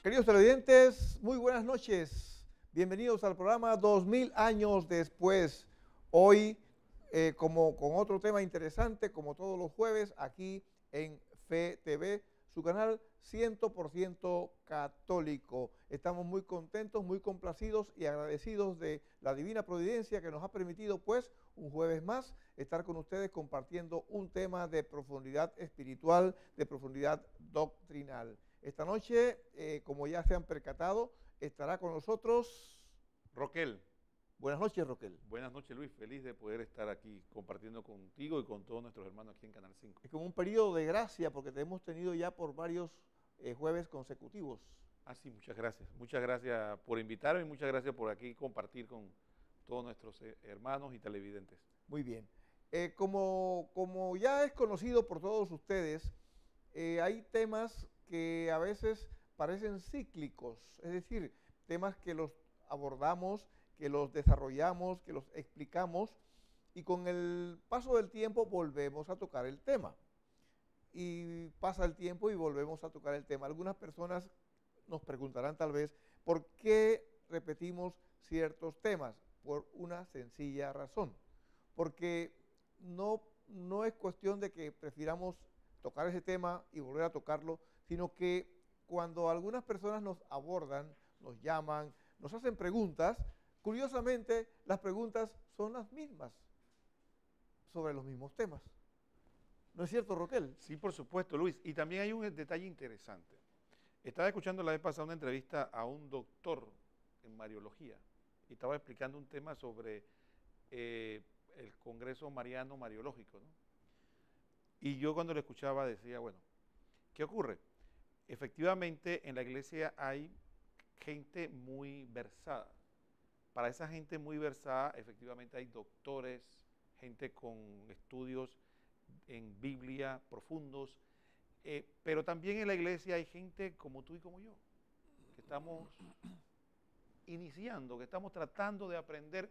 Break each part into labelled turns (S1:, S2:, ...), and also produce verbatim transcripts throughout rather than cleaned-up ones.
S1: Queridos televidentes, muy buenas noches. Bienvenidos al programa dos mil años después. Hoy, eh, como con otro tema interesante, como todos los jueves, aquí en Fe T V, su canal cien por ciento católico. Estamos muy contentos, muy complacidos y agradecidos de la divina providencia que nos ha permitido, pues, un jueves más, estar con ustedes compartiendo un tema de profundidad espiritual, de profundidad doctrinal. Esta noche, eh, como ya se han percatado, estará con nosotros
S2: Roquel.
S1: Buenas noches, Roquel.
S2: Buenas noches, Luis. Feliz de poder estar aquí compartiendo contigo y con todos nuestros hermanos aquí en Canal cinco.
S1: Es como un periodo de gracia porque te hemos tenido ya por varios eh, jueves consecutivos.
S2: Ah, sí, muchas gracias. Muchas gracias por invitarme y muchas gracias por aquí compartir con todos nuestros hermanos y televidentes.
S1: Muy bien. Eh, como, como ya es conocido por todos ustedes, eh, hay temas que a veces parecen cíclicos, es decir, temas que los abordamos, que los desarrollamos, que los explicamos y con el paso del tiempo volvemos a tocar el tema. Y pasa el tiempo y volvemos a tocar el tema. Algunas personas nos preguntarán tal vez por qué repetimos ciertos temas. Por una sencilla razón. Porque no, no es cuestión de que prefiramos tocar ese tema y volver a tocarlo, sino que cuando algunas personas nos abordan, nos llaman, nos hacen preguntas, curiosamente las preguntas son las mismas sobre los mismos temas. ¿No es cierto, Roquel?
S2: Sí, por supuesto, Luis. Y también hay un detalle interesante. Estaba escuchando la vez pasada una entrevista a un doctor en Mariología y estaba explicando un tema sobre eh, el Congreso Mariano Mariológico, ¿no? Y yo cuando lo escuchaba decía, bueno, ¿qué ocurre? Efectivamente, en la iglesia hay gente muy versada. Para esa gente muy versada, efectivamente hay doctores, gente con estudios en Biblia profundos, eh, pero también en la iglesia hay gente como tú y como yo, que estamos iniciando, que estamos tratando de aprender,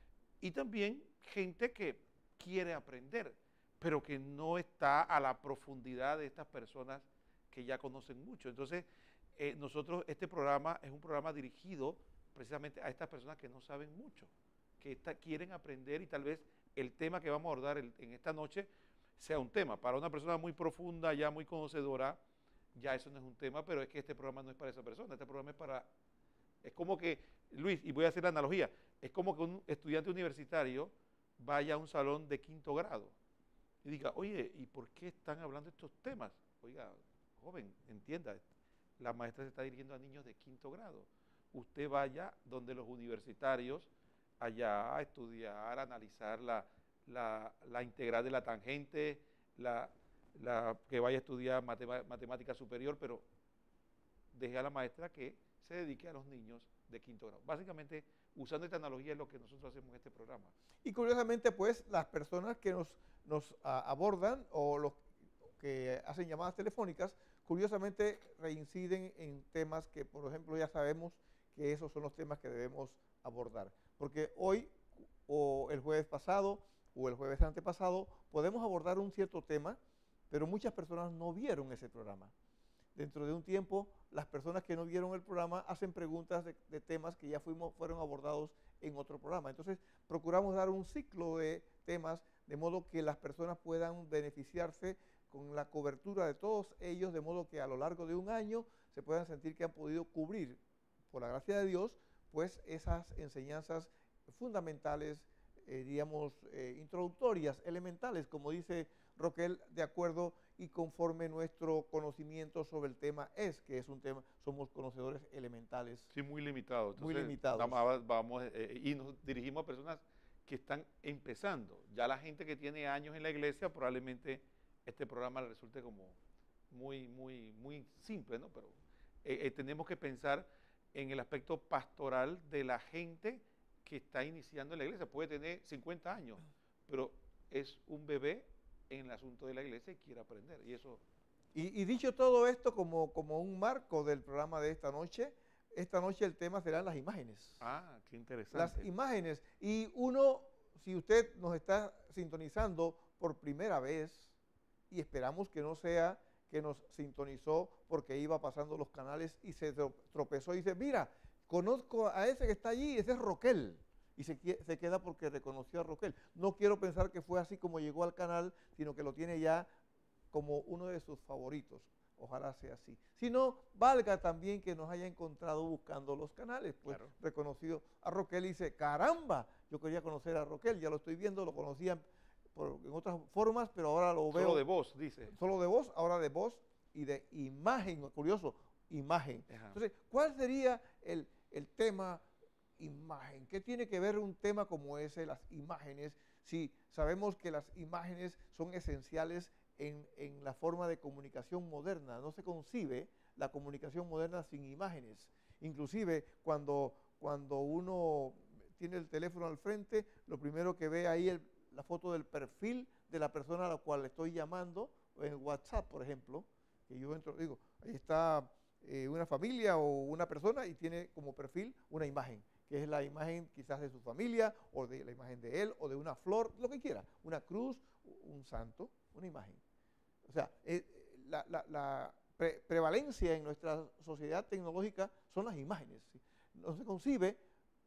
S2: y también gente que quiere aprender, pero que no está a la profundidad de estas personas que ya conocen mucho. Entonces, eh, nosotros, este programa es un programa dirigido precisamente a estas personas que no saben mucho, que está, quieren aprender y tal vez el tema que vamos a abordar el, en esta noche sea un tema. Para una persona muy profunda, ya muy conocedora, ya eso no es un tema, pero es que este programa no es para esa persona, este programa es para... Es como que, Luis, y voy a hacer la analogía, es como que un estudiante universitario vaya a un salón de quinto grado y diga, oye, ¿y por qué están hablando de estos temas? Oiga, joven, entienda, la maestra se está dirigiendo a niños de quinto grado. Usted vaya donde los universitarios, allá a estudiar, a analizar la, la, la integral de la tangente, la, la, que vaya a estudiar matema, matemática superior, pero deje a la maestra que se dedique a los niños de quinto grado. Básicamente, usando esta analogía es lo que nosotros hacemos en este programa.
S1: Y curiosamente, pues, las personas que nos, nos a, abordan o los que hacen llamadas telefónicas, curiosamente reinciden en temas que, por ejemplo, ya sabemos que esos son los temas que debemos abordar. Porque hoy, o el jueves pasado, o el jueves antepasado, podemos abordar un cierto tema, pero muchas personas no vieron ese programa. Dentro de un tiempo, las personas que no vieron el programa hacen preguntas de, de temas que ya fuimos, fueron abordados en otro programa. Entonces, procuramos dar un ciclo de temas de modo que las personas puedan beneficiarse con la cobertura de todos ellos, de modo que a lo largo de un año se puedan sentir que han podido cubrir, por la gracia de Dios, pues esas enseñanzas fundamentales, eh, digamos, eh, introductorias, elementales, como dice Roquel, de acuerdo y conforme nuestro conocimiento sobre el tema es, que es un tema, somos conocedores elementales.
S2: Sí, muy limitados. Entonces,
S1: muy limitados.
S2: Vamos, vamos eh, y nos dirigimos a personas que están empezando. Ya la gente que tiene años en la iglesia, probablemente este programa le resulte como muy, muy, muy simple, ¿no? Pero eh, eh, tenemos que pensar en el aspecto pastoral de la gente que está iniciando en la iglesia. Puede tener cincuenta años, pero es un bebé en el asunto de la iglesia y quiere aprender. Y eso...
S1: Y, y dicho todo esto como, como un marco del programa de esta noche, esta noche el tema serán las imágenes.
S2: Ah, qué interesante.
S1: Las imágenes. Y uno, si usted nos está sintonizando por primera vez, y esperamos que no sea que nos sintonizó porque iba pasando los canales y se tropezó y dice, mira, conozco a ese que está allí, ese es Roquel. Y se, se queda porque reconoció a Roquel. No quiero pensar que fue así como llegó al canal, sino que lo tiene ya como uno de sus favoritos. Ojalá sea así. Si no, valga también que nos haya encontrado buscando los canales, pues
S2: Claro.
S1: reconocido a Roquel y dice, caramba, yo quería conocer a Roquel, ya lo estoy viendo, lo conocía por, en otras formas, pero ahora lo veo.
S2: Solo de voz, dice.
S1: Solo de voz, ahora de voz y de imagen, curioso, imagen.
S2: Ajá.
S1: Entonces, ¿cuál sería el, el tema imagen? ¿Qué tiene que ver un tema como ese, las imágenes, si sabemos que las imágenes son esenciales en, en la forma de comunicación moderna? No se concibe la comunicación moderna sin imágenes. Inclusive cuando, cuando uno tiene el teléfono al frente, lo primero que ve ahí es la foto del perfil de la persona a la cual le estoy llamando, en WhatsApp, por ejemplo, que yo entro, digo, ahí está eh, una familia o una persona y tiene como perfil una imagen, que es la imagen quizás de su familia, o de la imagen de él, o de una flor, lo que quiera, una cruz, un santo, una imagen. O sea, eh, la, la, la pre prevalencia en nuestra sociedad tecnológica son las imágenes, ¿sí? No se concibe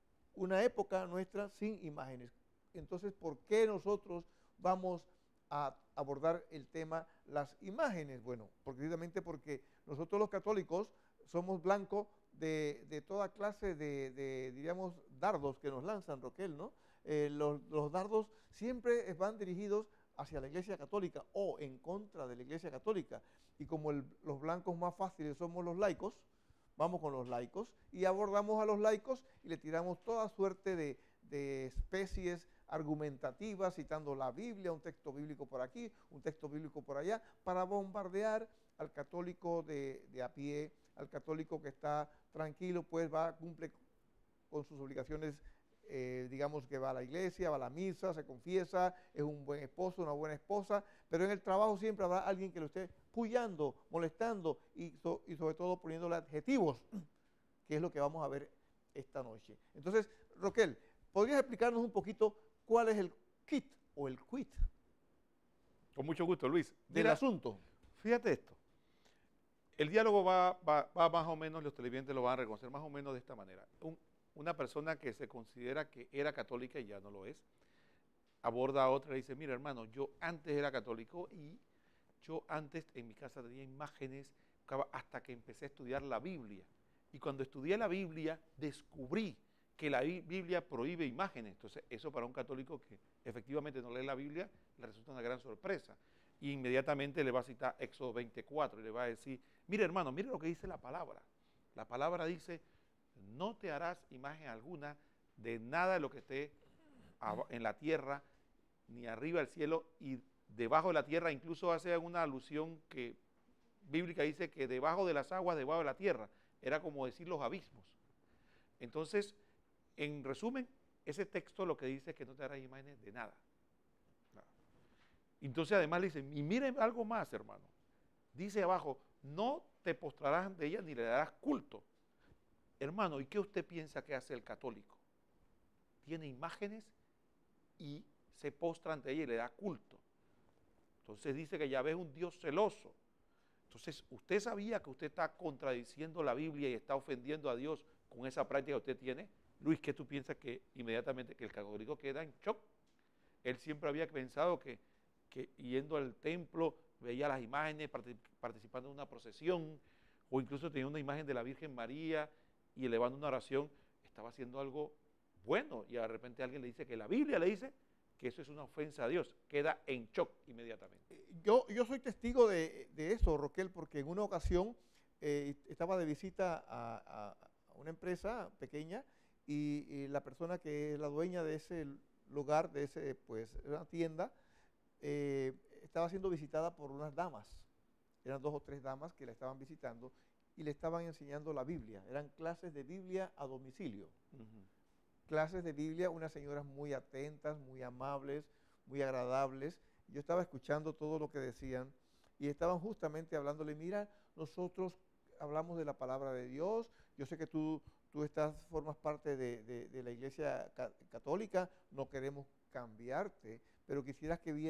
S1: una época nuestra sin imágenes. Entonces, ¿por qué nosotros vamos a abordar el tema las imágenes? Bueno, precisamente porque nosotros los católicos somos blancos de, de toda clase de, de, diríamos, dardos que nos lanzan, Roquel, ¿no? Eh, los, los dardos siempre van dirigidos hacia la Iglesia Católica o en contra de la Iglesia Católica. Y como el, los blancos más fáciles somos los laicos, vamos con los laicos y abordamos a los laicos y le tiramos toda suerte de, de especies argumentativas, citando la Biblia, un texto bíblico por aquí, un texto bíblico por allá, para bombardear al católico de, de a pie, al católico que está tranquilo, pues va, cumple con sus obligaciones, eh, digamos que va a la iglesia, va a la misa, se confiesa, es un buen esposo, una buena esposa, pero en el trabajo siempre habrá alguien que lo esté puyando, molestando y, so, y sobre todo poniéndole adjetivos, que es lo que vamos a ver esta noche. Entonces, Roquel, ¿podrías explicarnos un poquito cuál es el kit o el quit?
S2: Con mucho gusto, Luis.
S1: Del
S2: Mira,
S1: asunto.
S2: Fíjate esto. El diálogo va, va, va más o menos, los televidentes lo van a reconocer más o menos de esta manera. Un, una persona que se considera que era católica y ya no lo es, aborda a otra y dice, mira hermano, yo antes era católico y yo antes en mi casa tenía imágenes hasta que empecé a estudiar la Biblia. Y cuando estudié la Biblia descubrí que la Biblia prohíbe imágenes. Entonces eso para un católico que efectivamente no lee la Biblia le resulta una gran sorpresa. Y inmediatamente le va a citar Éxodo veinticuatro y le va a decir, mire hermano, mire lo que dice la palabra. La palabra dice, no te harás imagen alguna de nada de lo que esté en la tierra, ni arriba del cielo, y debajo de la tierra. Incluso hace una alusión que bíblica, dice que debajo de las aguas, debajo de la tierra, era como decir los abismos. Entonces, en resumen, ese texto lo que dice es que no te harás imágenes de nada. Entonces además le dice, y miren algo más, hermano. Dice abajo, no te postrarás ante ella ni le darás culto. Hermano, ¿y qué usted piensa que hace el católico? Tiene imágenes y se postra ante ella y le da culto. Entonces dice que Yahvé es un Dios celoso. Entonces, ¿usted sabía que usted está contradiciendo la Biblia y está ofendiendo a Dios con esa práctica que usted tiene? Luis, ¿qué tú piensas que inmediatamente que el católico queda en shock? Él siempre había pensado que que yendo al templo veía las imágenes, participando en una procesión, o incluso tenía una imagen de la Virgen María y elevando una oración, estaba haciendo algo bueno, y de repente alguien le dice que la Biblia le dice que eso es una ofensa a Dios, queda en shock inmediatamente.
S1: Yo, yo soy testigo de, de eso, Roquel, porque en una ocasión eh, estaba de visita a, a, a una empresa pequeña y, y la persona que es la dueña de ese lugar, de ese, pues, una tienda, Eh, estaba siendo visitada por unas damas, eran dos o tres damas que la estaban visitando y le estaban enseñando la Biblia, eran clases de Biblia a domicilio, uh-huh. Clases de Biblia, unas señoras muy atentas, muy amables, muy agradables. Yo estaba escuchando todo lo que decían y estaban justamente hablándole, mira, nosotros hablamos de la palabra de Dios, yo sé que tú, tú estás, formas parte de, de, de la Iglesia Católica, no queremos cambiarte, pero quisieras que vieras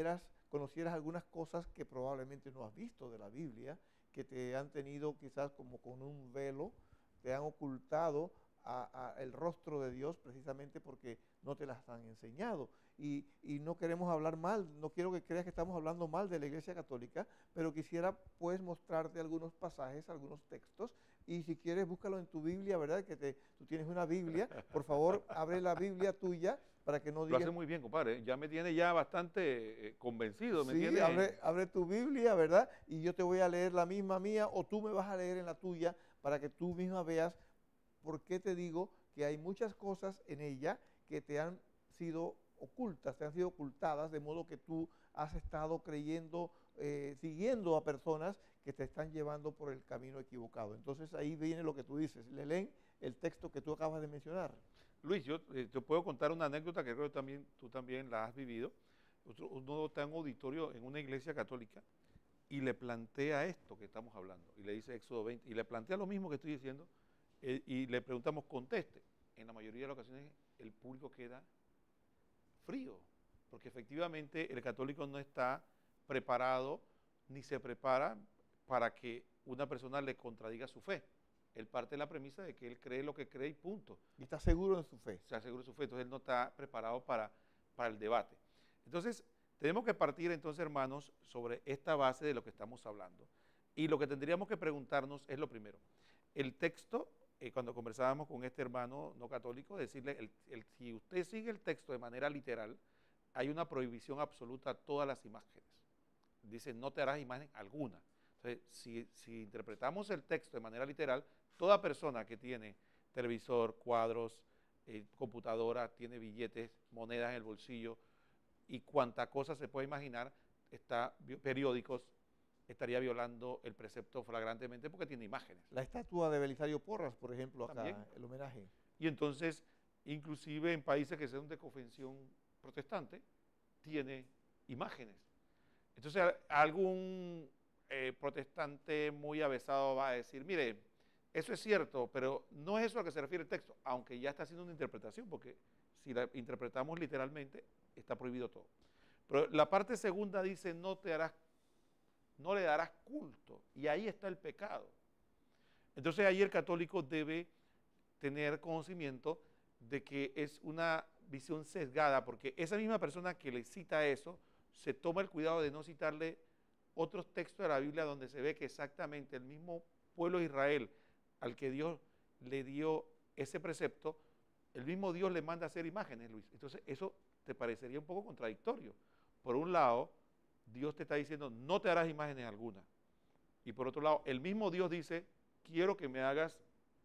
S1: conocieras algunas cosas que probablemente no has visto de la Biblia, que te han tenido quizás como con un velo, te han ocultado a, a el rostro de Dios precisamente porque no te las han enseñado. Y, y no queremos hablar mal, no quiero que creas que estamos hablando mal de la Iglesia Católica, pero quisiera pues mostrarte algunos pasajes, algunos textos, y si quieres búscalo en tu Biblia, ¿verdad? Que te, tú tienes una Biblia, por favor abre la Biblia tuya para que no
S2: Lo
S1: digas...
S2: hace muy bien, compadre. Ya me tiene ya bastante eh, convencido. Me
S1: Sí,
S2: tiene...
S1: abre, abre tu Biblia, ¿verdad? Y yo te voy a leer la misma mía o tú me vas a leer en la tuya para que tú misma veas por qué te digo que hay muchas cosas en ella que te han sido ocultas, te han sido ocultadas, de modo que tú has estado creyendo, eh, siguiendo a personas que te están llevando por el camino equivocado. Entonces ahí viene lo que tú dices. Le leen el texto que tú acabas de mencionar.
S2: Luis, yo eh, te puedo contar una anécdota que creo que también, tú también la has vivido. Otro- Uno está en un auditorio en una iglesia católica y le plantea esto que estamos hablando, y le dice Éxodo veinte, y le plantea lo mismo que estoy diciendo, eh, y le preguntamos, conteste. En la mayoría de las ocasiones el público queda frío, porque efectivamente el católico no está preparado ni se prepara para que una persona le contradiga su fe. Él parte de la premisa de que él cree lo que cree y punto.
S1: Y está seguro en su fe.
S2: Se asegura de su fe, entonces él no está preparado para, para el debate. Entonces, tenemos que partir entonces, hermanos, sobre esta base de lo que estamos hablando. Y lo que tendríamos que preguntarnos es lo primero. El texto, eh, cuando conversábamos con este hermano no católico, decirle, el, el, si usted sigue el texto de manera literal, hay una prohibición absoluta a todas las imágenes. Dice, no te harás imagen alguna. Entonces, si, si interpretamos el texto de manera literal, toda persona que tiene televisor, cuadros, eh, computadora, tiene billetes, monedas en el bolsillo y cuanta cosa se puede imaginar, está, periódicos, estaría violando el precepto flagrantemente porque tiene imágenes.
S1: La estatua de Belisario Porras, por ejemplo, acá,
S2: También.
S1: el homenaje.
S2: Y entonces, inclusive en países que son de confesión protestante, tiene imágenes. Entonces, algún eh, protestante muy avesado va a decir, mire, eso es cierto, pero no es eso a lo que se refiere el texto, aunque ya está haciendo una interpretación, porque si la interpretamos literalmente, está prohibido todo. Pero la parte segunda dice, no te harás, no le darás culto, y ahí está el pecado. Entonces ahí el católico debe tener conocimiento de que es una visión sesgada, porque esa misma persona que le cita eso, se toma el cuidado de no citarle otros textos de la Biblia donde se ve que exactamente el mismo pueblo de Israel al que Dios le dio ese precepto, el mismo Dios le manda a hacer imágenes, Luis. Entonces eso te parecería un poco contradictorio. Por un lado, Dios te está diciendo, no te harás imágenes alguna. Y por otro lado, el mismo Dios dice, quiero que me hagas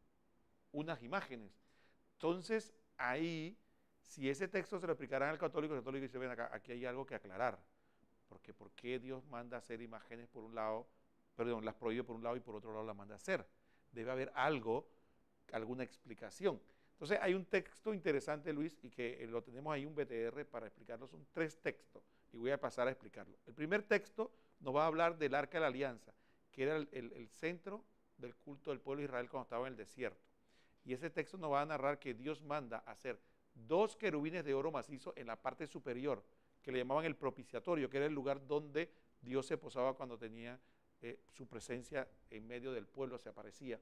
S2: unas imágenes. Entonces, ahí, si ese texto se lo explicarán al católico, el católico dice, ven acá, aquí hay algo que aclarar. Porque ¿por qué Dios manda a hacer imágenes por un lado, perdón, las prohíbe por un lado y por otro lado las manda a hacer? Debe haber algo, alguna explicación. Entonces, hay un texto interesante, Luis, y que lo tenemos ahí, un B T R, para explicarlo. Son tres textos, y voy a pasar a explicarlo. El primer texto nos va a hablar del Arca de la Alianza, que era el, el, el centro del culto del pueblo de Israel cuando estaba en el desierto. Y ese texto nos va a narrar que Dios manda a hacer dos querubines de oro macizo en la parte superior, que le llamaban el propiciatorio, que era el lugar donde Dios se posaba cuando tenía eh, su presencia en medio del pueblo, se aparecía.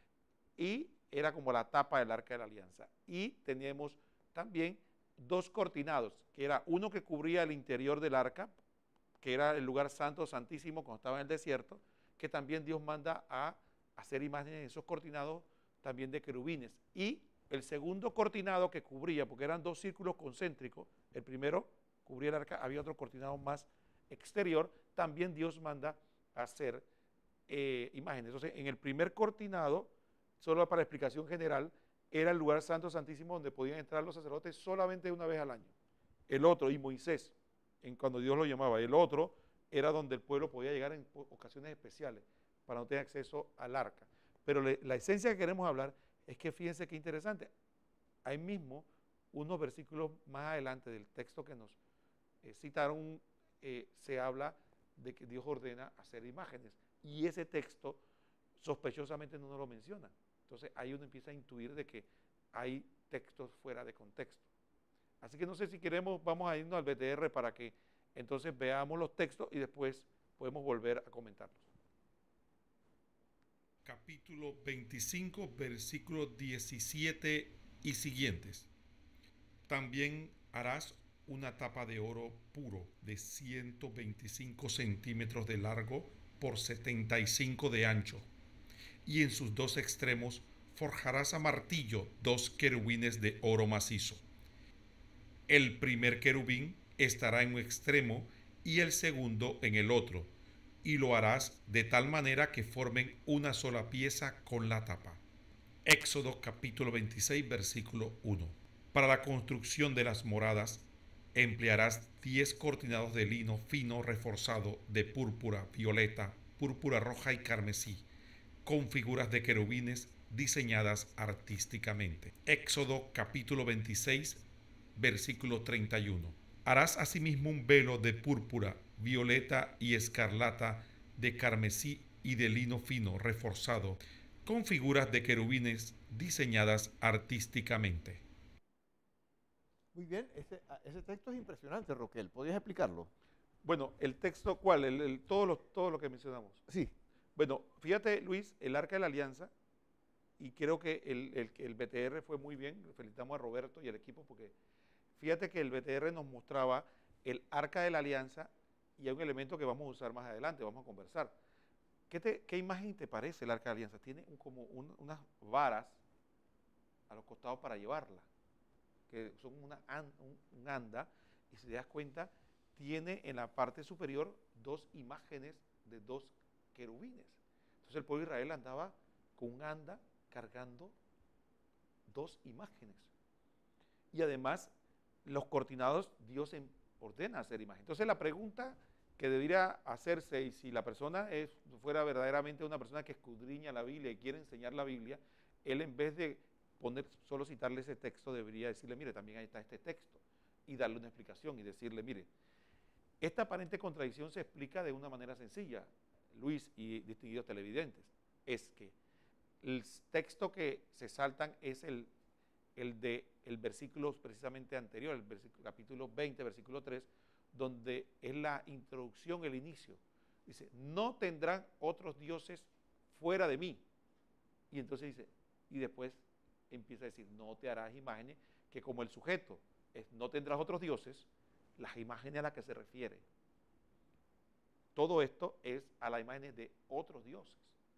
S2: Y era como la tapa del Arca de la Alianza. Y teníamos también dos cortinados, que era uno que cubría el interior del arca, que era el lugar santo, santísimo, cuando estaba en el desierto, que también Dios manda a hacer imágenes en esos cortinados también de querubines. Y el segundo cortinado que cubría, porque eran dos círculos concéntricos, el primero cubría el arca, había otro cortinado más exterior, también Dios manda a hacer eh, imágenes. Entonces, en el primer cortinado, solo para explicación general, era el lugar santo, santísimo, donde podían entrar los sacerdotes solamente una vez al año. El otro, y Moisés, en cuando Dios lo llamaba, el otro era donde el pueblo podía llegar en ocasiones especiales para no tener acceso al arca. Pero le, la esencia que queremos hablar es que fíjense qué interesante. Ahí mismo, unos versículos más adelante del texto que nos eh, citaron, eh, se habla de que Dios ordena hacer imágenes. Y ese texto sospechosamente no nos lo menciona. Entonces ahí uno empieza a intuir de que hay textos fuera de contexto. Así que no sé si queremos, vamos a irnos al B T R para que Entonces veamos los textos y después podemos volver a comentarlos.
S3: Capítulo veinticinco, versículos diecisiete y siguientes. También harás una tapa de oro puro de ciento veinticinco centímetros de largo por setenta y cinco de ancho, y en sus dos extremos forjarás a martillo dos querubines de oro macizo. El primer querubín estará en un extremo y el segundo en el otro, y lo harás de tal manera que formen una sola pieza con la tapa. Éxodo capítulo veintiséis, versículo uno. Para la construcción de las moradas emplearás diez cortinados de lino fino reforzado de púrpura, violeta, púrpura roja y carmesí, con figuras de querubines diseñadas artísticamente. Éxodo capítulo veintiséis, versículo treinta y uno. Harás asimismo un velo de púrpura, violeta y escarlata, de carmesí y de lino fino reforzado, con figuras de querubines diseñadas artísticamente.
S1: Muy bien, ese, ese texto es impresionante, Roquel. ¿Podrías explicarlo?
S2: Bueno, el texto, ¿cuál? El, el, todo, lo, todo lo que mencionamos.
S1: Sí.
S2: Bueno, fíjate, Luis, el Arca de la Alianza, y creo que el, el, el B T R fue muy bien, felicitamos a Roberto y al equipo, porque fíjate que el B T R nos mostraba el Arca de la Alianza, y hay un elemento que vamos a usar más adelante, vamos a conversar. ¿Qué, te, qué imagen te parece el Arca de la Alianza? Tiene un, como un, unas varas a los costados para llevarla, que son una, un, un anda, y si te das cuenta, tiene en la parte superior dos imágenes de dos querubines. Entonces el pueblo de Israel andaba con un anda cargando dos imágenes. Y además, los cortinados, Dios ordena hacer imágenes. Entonces la pregunta que debería hacerse, y si la persona es, fuera verdaderamente una persona que escudriña la Biblia y quiere enseñar la Biblia, él en vez de poner, solo citarle ese texto, debería decirle, mire, también ahí está este texto, y darle una explicación y decirle, mire, esta aparente contradicción se explica de una manera sencilla, Luis y distinguidos televidentes, es que el texto que se saltan es el, el de el versículo precisamente anterior, el versículo, capítulo veinte, versículo tres, donde es la introducción, el inicio. Dice, no tendrán otros dioses fuera de mí. Y entonces dice, y después empieza a decir, no te harás imágenes, que como el sujeto es no tendrás otros dioses, las imágenes a las que se refiere. Todo esto es a las imágenes de otros dioses.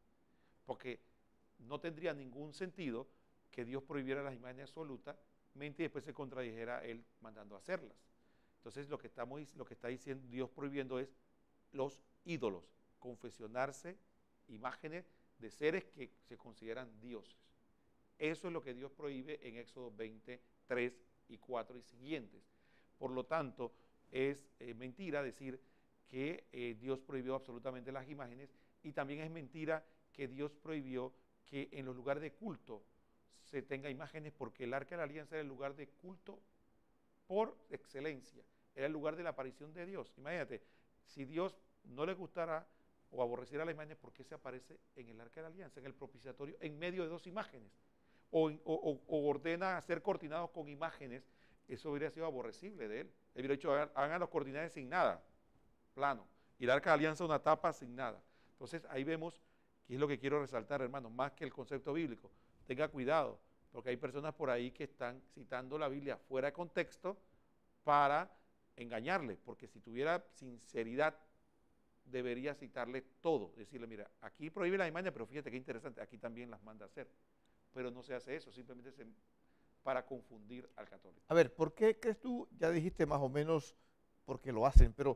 S2: Porque no tendría ningún sentido que Dios prohibiera las imágenes absolutamente y después se contradijera Él mandando a hacerlas. Entonces lo que, estamos, lo que está diciendo Dios prohibiendo es los ídolos, confesionarse imágenes de seres que se consideran dioses. Eso es lo que Dios prohíbe en Éxodo veinte, tres y cuatro y siguientes. Por lo tanto, es eh, mentira decir que eh, Dios prohibió absolutamente las imágenes, y también es mentira que Dios prohibió que en los lugares de culto se tenga imágenes, porque el Arca de la Alianza era el lugar de culto por excelencia, era el lugar de la aparición de Dios. Imagínate, si Dios no le gustara o aborreciera las imágenes, ¿por qué se aparece en el Arca de la Alianza, en el propiciatorio, en medio de dos imágenes? O, o, o ordena ser cortinados con imágenes. Eso hubiera sido aborrecible de él. Él hubiera dicho, hagan, hagan los cortinajes sin nada, plano. Y el Arca de la Alianza una tapa sin nada. Entonces ahí vemos, que es lo que quiero resaltar, hermanos, más que el concepto bíblico. Tenga cuidado, porque hay personas por ahí que están citando la Biblia fuera de contexto para engañarle, porque si tuviera sinceridad, debería citarle todo. Decirle, mira, aquí prohíbe la imagen, pero fíjate qué interesante, aquí también las manda a hacer. Pero no se hace eso, simplemente se... para confundir al católico.
S1: A ver, ¿por qué crees tú? Ya dijiste más o menos por qué lo hacen, pero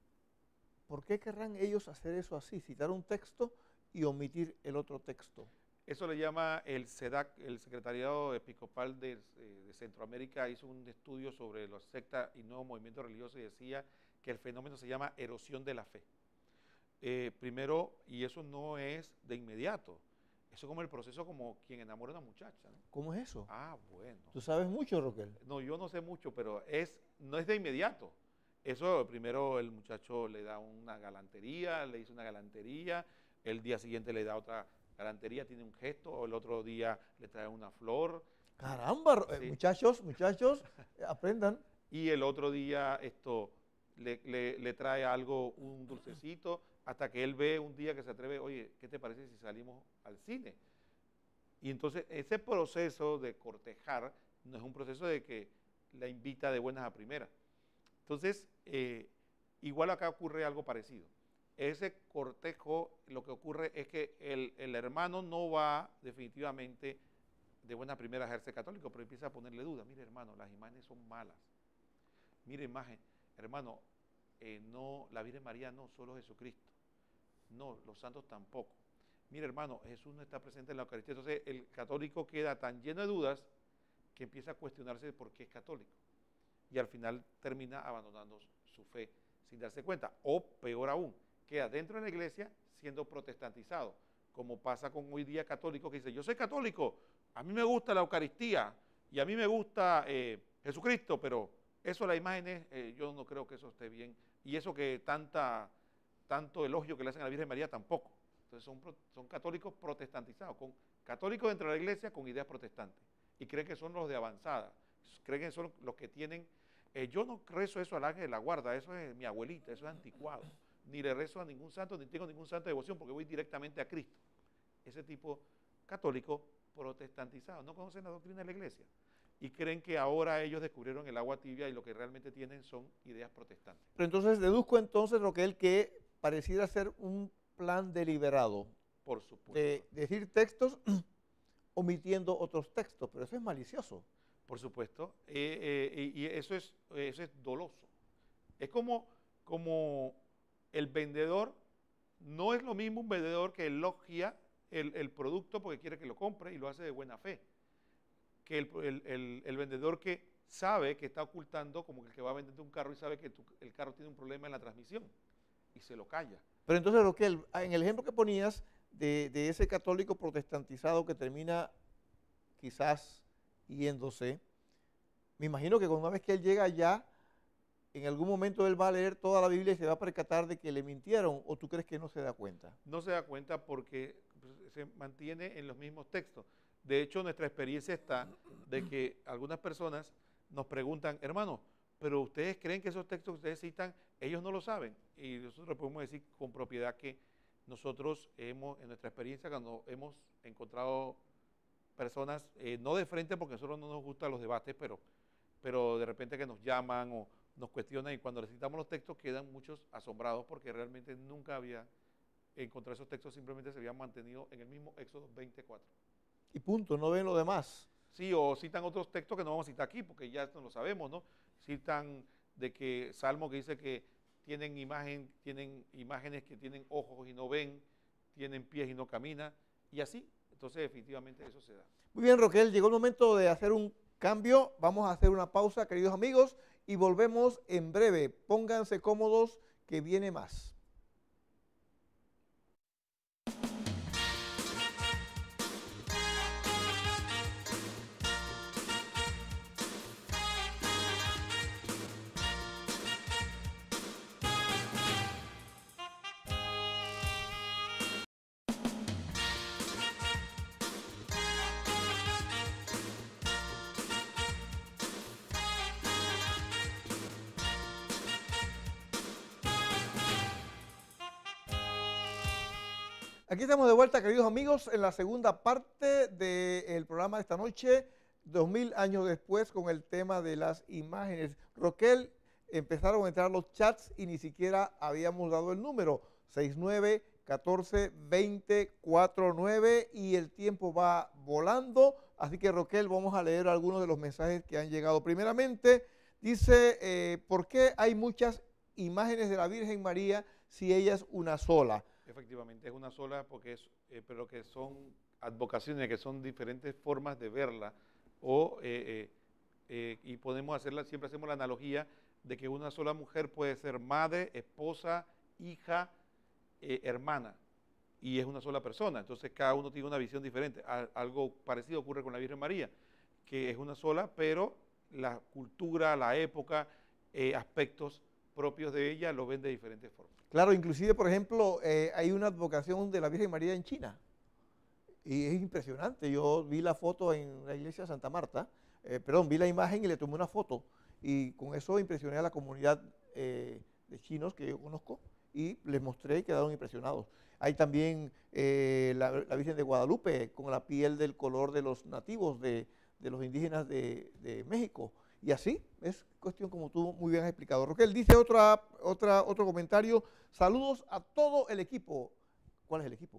S1: ¿por qué querrán ellos hacer eso así? Citar un texto y omitir el otro texto.
S2: Eso le llama el SEDAC, el Secretariado Episcopal de, de Centroamérica, hizo un estudio sobre los sectas y nuevos movimientos religiosos y decía que el fenómeno se llama erosión de la fe. Eh, primero, y eso no es de inmediato. Eso es como el proceso como quien enamora a una muchacha, ¿no?
S1: ¿Cómo es eso?
S2: Ah, bueno.
S1: ¿Tú sabes mucho, Roquel?
S2: No, yo no sé mucho, pero es, no es de inmediato. Eso primero el muchacho le da una galantería, le hizo una galantería, el día siguiente le da otra galantería, tiene un gesto, o el otro día le trae una flor.
S1: Caramba, sí. eh, muchachos, muchachos, aprendan.
S2: Y el otro día esto le, le, le trae algo, un dulcecito, hasta que él ve un día que se atreve, oye, ¿qué te parece si salimos al cine? Y entonces ese proceso de cortejar no es un proceso de que la invita de buenas a primeras. Entonces, eh, igual acá ocurre algo parecido. Ese cortejo, lo que ocurre es que el, el hermano no va definitivamente de buena primera a ejercer católico, pero empieza a ponerle dudas. Mire, hermano, las imágenes son malas. Mire, imagen, hermano, eh, no, la Virgen María no, solo Jesucristo. No, los santos tampoco. Mire, hermano, Jesús no está presente en la Eucaristía. Entonces, el católico queda tan lleno de dudas que empieza a cuestionarse por qué es católico. Y al final termina abandonando su fe sin darse cuenta. O peor aún, queda dentro de la iglesia siendo protestantizado, como pasa con hoy día católicos que dicen, yo soy católico, a mí me gusta la Eucaristía y a mí me gusta eh, Jesucristo, pero eso, las imágenes, eh, yo no creo que eso esté bien. Y eso que tanta, tanto elogio que le hacen a la Virgen María tampoco. Entonces son, son católicos protestantizados, con católicos dentro de la iglesia con ideas protestantes. Y creen que son los de avanzada, creen que son los que tienen, eh, yo no rezo eso al ángel de la guarda, eso es mi abuelita, eso es anticuado. Ni le rezo a ningún santo, ni tengo ningún santo de devoción, porque voy directamente a Cristo. Ese tipo católico protestantizado, no conocen la doctrina de la iglesia y creen que ahora ellos descubrieron el agua tibia y lo que realmente tienen son ideas protestantes.
S1: Pero entonces deduzco entonces, Roquel, que pareciera ser un plan deliberado.
S2: Por supuesto.
S1: De decir textos omitiendo otros textos, pero eso es malicioso.
S2: Por supuesto, eh, eh, y eso es, eso es doloso. Es como, como el vendedor, no es lo mismo un vendedor que elogia el, el producto porque quiere que lo compre y lo hace de buena fe, que el, el, el, el vendedor que sabe que está ocultando, como el que va a venderte un carro y sabe que tu, el carro tiene un problema en la transmisión y se lo calla.
S1: Pero entonces, Roquel, en el ejemplo que ponías de, de ese católico protestantizado que termina quizás yéndose, me imagino que una vez que él llega allá, en algún momento él va a leer toda la Biblia y se va a percatar de que le mintieron, ¿o tú crees que no se da cuenta?
S2: No se da cuenta porque se mantiene en los mismos textos. De hecho, nuestra experiencia está de que algunas personas nos preguntan, hermano, pero ustedes creen que esos textos que ustedes citan, ellos no lo saben. Y nosotros podemos decir con propiedad que nosotros hemos, en nuestra experiencia, cuando hemos encontrado personas, eh, no de frente porque a nosotros no nos gustan los debates, pero, pero de repente que nos llaman o nos cuestionan y cuando recitamos los textos quedan muchos asombrados porque realmente nunca había encontrado esos textos, simplemente se habían mantenido en el mismo Éxodo veinticuatro.
S1: Y punto, no ven lo demás.
S2: Sí, o citan otros textos que no vamos a citar aquí porque ya no lo sabemos, ¿no? Citan de que Salmo que dice que tienen, imagen, tienen imágenes que tienen ojos y no ven, tienen pies y no caminan, y así. Entonces, definitivamente eso se da.
S1: Muy bien, Roquel, llegó el momento de hacer un cambio. Vamos a hacer una pausa, queridos amigos, y volvemos en breve. Pónganse cómodos, que viene más. Aquí estamos de vuelta, queridos amigos, en la segunda parte del programa de esta noche, dos mil años después, con el tema de las imágenes. Roquel, empezaron a entrar los chats y ni siquiera habíamos dado el número, seis nueve, catorce, veinte, cuarenta y nueve, y el tiempo va volando, así que Roquel, vamos a leer algunos de los mensajes que han llegado. Primeramente, dice, eh, ¿por qué hay muchas imágenes de la Virgen María si ella es una sola?
S2: Efectivamente, es una sola, porque es, eh, pero que son advocaciones, que son diferentes formas de verla, o, eh, eh, eh, y podemos hacerla, siempre hacemos la analogía de que una sola mujer puede ser madre, esposa, hija, eh, hermana, y es una sola persona, entonces cada uno tiene una visión diferente. Al, algo parecido ocurre con la Virgen María, que es una sola, pero la cultura, la época, eh, aspectos propios de ella los ven de diferentes formas.
S1: Claro, inclusive, por ejemplo, eh, hay una advocación de la Virgen María en China y es impresionante. Yo vi la foto en la iglesia de Santa Marta, eh, perdón, vi la imagen y le tomé una foto y con eso impresioné a la comunidad eh, de chinos que yo conozco y les mostré y quedaron impresionados. Hay también eh, la, la Virgen de Guadalupe con la piel del color de los nativos, de, de los indígenas de, de México. Y así es cuestión como tú muy bien has explicado. Roquel dice otra, otra, otro comentario. Saludos a todo el equipo. ¿Cuál es el equipo?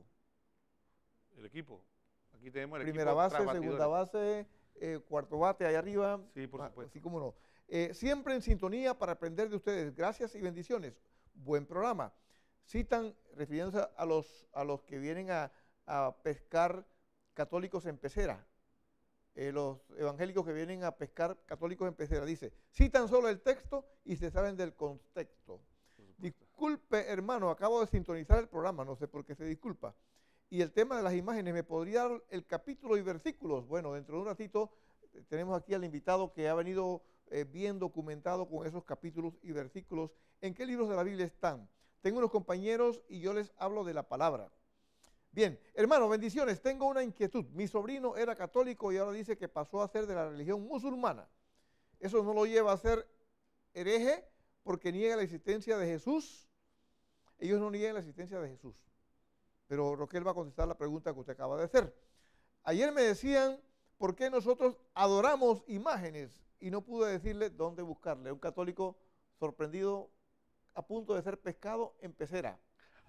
S2: El equipo. Aquí tenemos el
S1: Primera
S2: equipo.
S1: base, segunda base, eh, cuarto bate, ahí arriba.
S2: Sí, por
S1: Ah,
S2: supuesto.
S1: así como no. Eh, siempre en sintonía para aprender de ustedes. Gracias y bendiciones. Buen programa. Citan, refiriéndose a los, a los que vienen a, a pescar católicos en pecera. Eh, los evangélicos que vienen a pescar católicos en pecera. Dice, citan solo el texto y se salen del contexto. Disculpe, hermano, acabo de sintonizar el programa, no sé por qué se disculpa. Y el tema de las imágenes, ¿me podría dar el capítulo y versículos? Bueno, dentro de un ratito eh, tenemos aquí al invitado que ha venido eh, bien documentado con esos capítulos y versículos. ¿En qué libros de la Biblia están? Tengo unos compañeros y yo les hablo de la palabra. Bien, hermano, bendiciones. Tengo una inquietud. Mi sobrino era católico y ahora dice que pasó a ser de la religión musulmana. Eso no lo lleva a ser hereje porque niega la existencia de Jesús. Ellos no niegan la existencia de Jesús. Pero Roquel va a contestar la pregunta que usted acaba de hacer. Ayer me decían por qué nosotros adoramos imágenes y no pude decirle dónde buscarle. Un católico sorprendido a punto de ser pescado en pecera.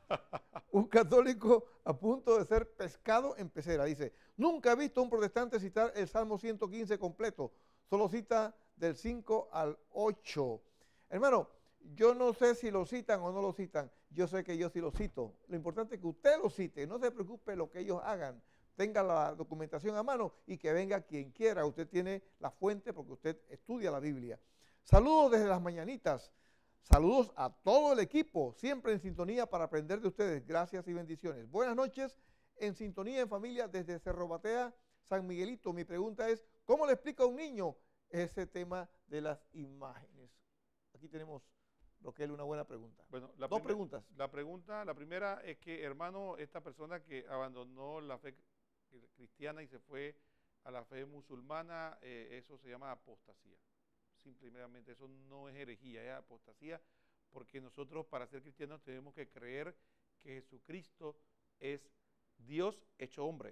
S1: Un católico a punto de ser pescado en pecera. Dice, nunca he visto a un protestante citar el Salmo ciento quince completo. Solo cita del cinco al ocho. Hermano, yo no sé si lo citan o no lo citan. Yo sé que yo sí lo cito. Lo importante es que usted lo cite. No se preocupe lo que ellos hagan. Tenga la documentación a mano y que venga quien quiera. Usted tiene la fuente porque usted estudia la Biblia. Saludos desde las mañanitas. Saludos a todo el equipo, siempre en sintonía para aprender de ustedes. Gracias y bendiciones. Buenas noches, en sintonía en familia desde Cerro Batea, San Miguelito. Mi pregunta es, ¿cómo le explica a un niño ese tema de las imágenes? Aquí tenemos, Roquel, una buena pregunta.
S2: Bueno, la
S1: Dos
S2: primer,
S1: preguntas.
S2: La pregunta, la primera es que, hermano, esta persona que abandonó la fe cristiana y se fue a la fe musulmana, eh, eso se llama apostasía. Simplemente eso no es herejía, es apostasía, porque nosotros para ser cristianos tenemos que creer que Jesucristo es Dios hecho hombre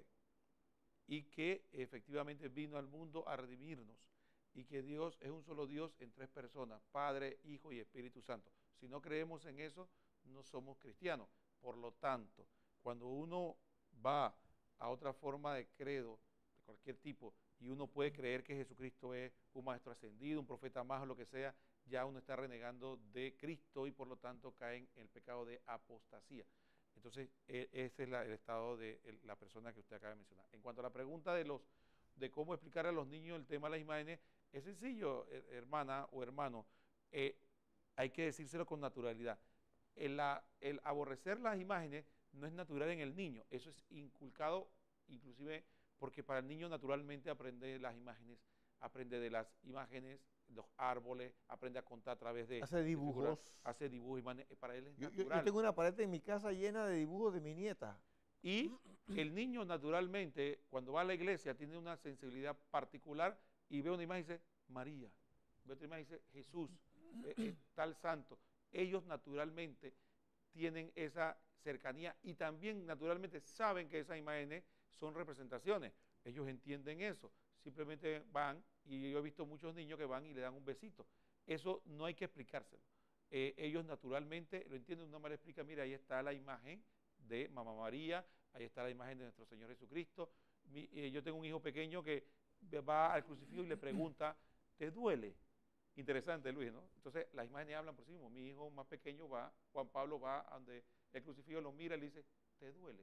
S2: y que efectivamente vino al mundo a redimirnos y que Dios es un solo Dios en tres personas, Padre, Hijo y Espíritu Santo. Si no creemos en eso, no somos cristianos. Por lo tanto, cuando uno va a otra forma de credo, de cualquier tipo, y uno puede creer que Jesucristo es un maestro ascendido, un profeta más o lo que sea, ya uno está renegando de Cristo y por lo tanto caen en el pecado de apostasía. Entonces, e ese es la, el estado de el, la persona que usted acaba de mencionar. En cuanto a la pregunta de, los, de cómo explicar a los niños el tema de las imágenes, es sencillo, hermana o hermano, eh, hay que decírselo con naturalidad. El, la, el aborrecer las imágenes no es natural en el niño, eso es inculcado inclusive porque para el niño naturalmente aprende las imágenes, aprende de las imágenes, los árboles, aprende a contar a través de...
S1: Hace dibujos.
S2: De figuras, hace dibujos, para él es
S1: yo,
S2: natural.
S1: Yo, yo tengo una pared en mi casa llena de dibujos de mi nieta.
S2: Y el niño naturalmente, cuando va a la iglesia, tiene una sensibilidad particular y ve una imagen y dice, María, ve otra imagen y dice, Jesús, eh, eh, tal santo. Ellos naturalmente tienen esa cercanía y también naturalmente saben que esas imágenes son representaciones. Ellos entienden eso. Simplemente van, y yo he visto muchos niños que van y le dan un besito. Eso no hay que explicárselo. Eh, ellos naturalmente lo entienden. Una madre explica, mira, ahí está la imagen de Mamá María, ahí está la imagen de nuestro Señor Jesucristo. Mi, eh, yo tengo un hijo pequeño que va al crucifijo y le pregunta, ¿te duele? Interesante, Luis, ¿no? Entonces, las imágenes hablan por sí mismos. Mi hijo más pequeño va, Juan Pablo va a donde el crucifijo lo mira y le dice, ¿te duele?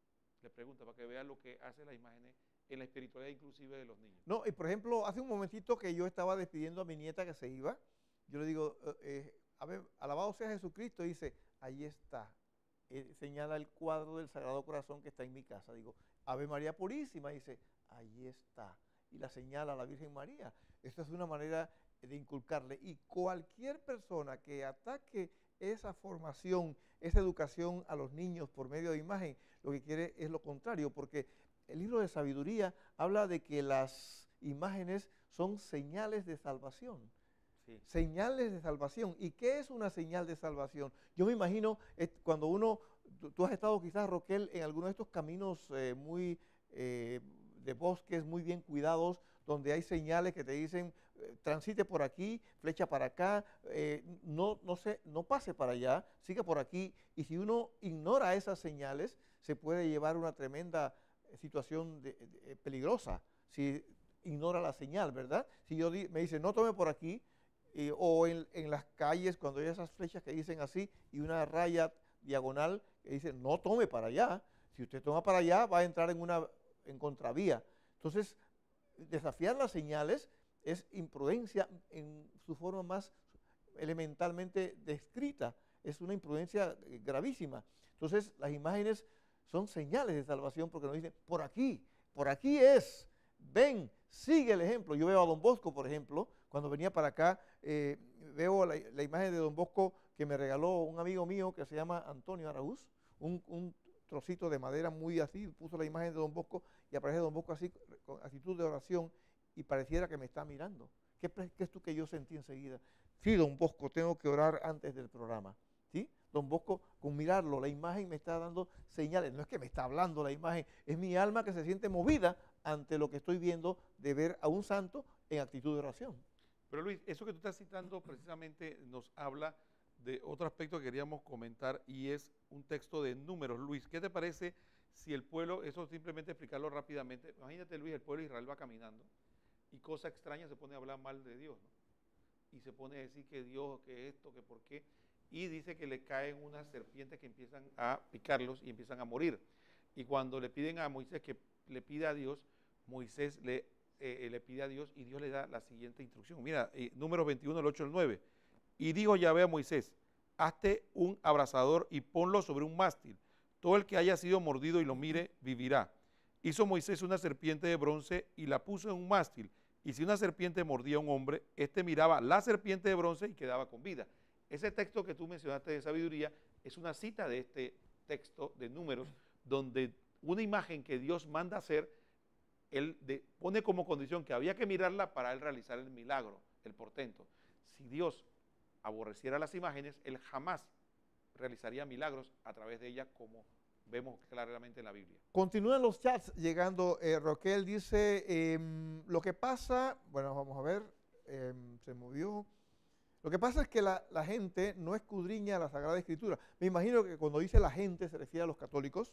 S2: Le pregunta para que vea lo que hace las imágenes en la espiritualidad inclusive de los niños.
S1: No, y por ejemplo, hace un momentito que yo estaba despidiendo a mi nieta que se iba, yo le digo, eh, a ver, alabado sea Jesucristo, y dice, ahí está, eh, señala el cuadro del Sagrado Corazón que está en mi casa. Digo, Ave María Purísima, dice, ahí está, y la señala a la Virgen María. Esta es una manera de inculcarle, y cualquier persona que ataque esa formación, esa educación a los niños por medio de imagen, lo que quiere es lo contrario, porque el libro de sabiduría habla de que las imágenes son señales de salvación.
S2: Sí.
S1: Señales de salvación. ¿Y qué es una señal de salvación? Yo me imagino eh, cuando uno, tú, tú has estado quizás, Roquel, en alguno de estos caminos eh, muy eh, de bosques, muy bien cuidados, donde hay señales que te dicen, eh, transite por aquí, flecha para acá, eh, no, no, se, no pase para allá, siga por aquí. Y si uno ignora esas señales, se puede llevar una tremenda situación de, de, peligrosa. Si ignora la señal, ¿verdad? Si yo di, me dice, no tome por aquí, eh, o en, en las calles, cuando hay esas flechas que dicen así, y una raya diagonal que dice, no tome para allá. Si usted toma para allá, va a entrar en una en contravía. Entonces, desafiar las señales es imprudencia en su forma más elementalmente descrita. Es una imprudencia gravísima. Entonces, las imágenes son señales de salvación porque nos dicen, por aquí, por aquí es, ven, sigue el ejemplo. Yo veo a Don Bosco, por ejemplo, cuando venía para acá, eh, veo la, la imagen de Don Bosco que me regaló un amigo mío que se llama Antonio Araúz, un, un trocito de madera muy así, puso la imagen de Don Bosco y aparece Don Bosco así, con actitud de oración y pareciera que me está mirando. ¿Qué crees tú que yo sentí enseguida? Sí, Don Bosco, tengo que orar antes del programa. ¿Sí? Don Bosco, con mirarlo, la imagen me está dando señales. No es que me está hablando la imagen, es mi alma que se siente movida ante lo que estoy viendo de ver a un santo en actitud de oración.
S2: Pero Luis, eso que tú estás citando precisamente nos habla de otro aspecto que queríamos comentar y es un texto de Números. Luis, ¿qué te parece si el pueblo, eso simplemente explicarlo rápidamente, imagínate Luis, el pueblo de Israel va caminando y cosa extraña se pone a hablar mal de Dios, ¿no? Y se pone a decir que Dios, que esto, que por qué, y dice que le caen unas serpientes que empiezan a picarlos y empiezan a morir. Y cuando le piden a Moisés que le pida a Dios, Moisés le, eh, le pide a Dios y Dios le da la siguiente instrucción. Mira, eh, Números veintiuno, el ocho al nueve. Y dijo Yahvé a Moisés, hazte un abrasador y ponlo sobre un mástil. Todo el que haya sido mordido y lo mire, vivirá. Hizo Moisés una serpiente de bronce y la puso en un mástil. Y si una serpiente mordía a un hombre, éste miraba la serpiente de bronce y quedaba con vida. Ese texto que tú mencionaste de sabiduría es una cita de este texto de Números, donde una imagen que Dios manda hacer, él de, pone como condición que había que mirarla para él realizar el milagro, el portento. Si Dios aborreciera las imágenes, él jamás realizaría milagros a través de ellas, como vemos claramente en la Biblia.
S1: Continúan los chats llegando. eh, Roquel dice, eh, lo que pasa, bueno, vamos a ver, eh, se movió. Lo que pasa es que la, la gente no escudriña la Sagrada Escritura. Me imagino que cuando dice la gente se refiere a los católicos.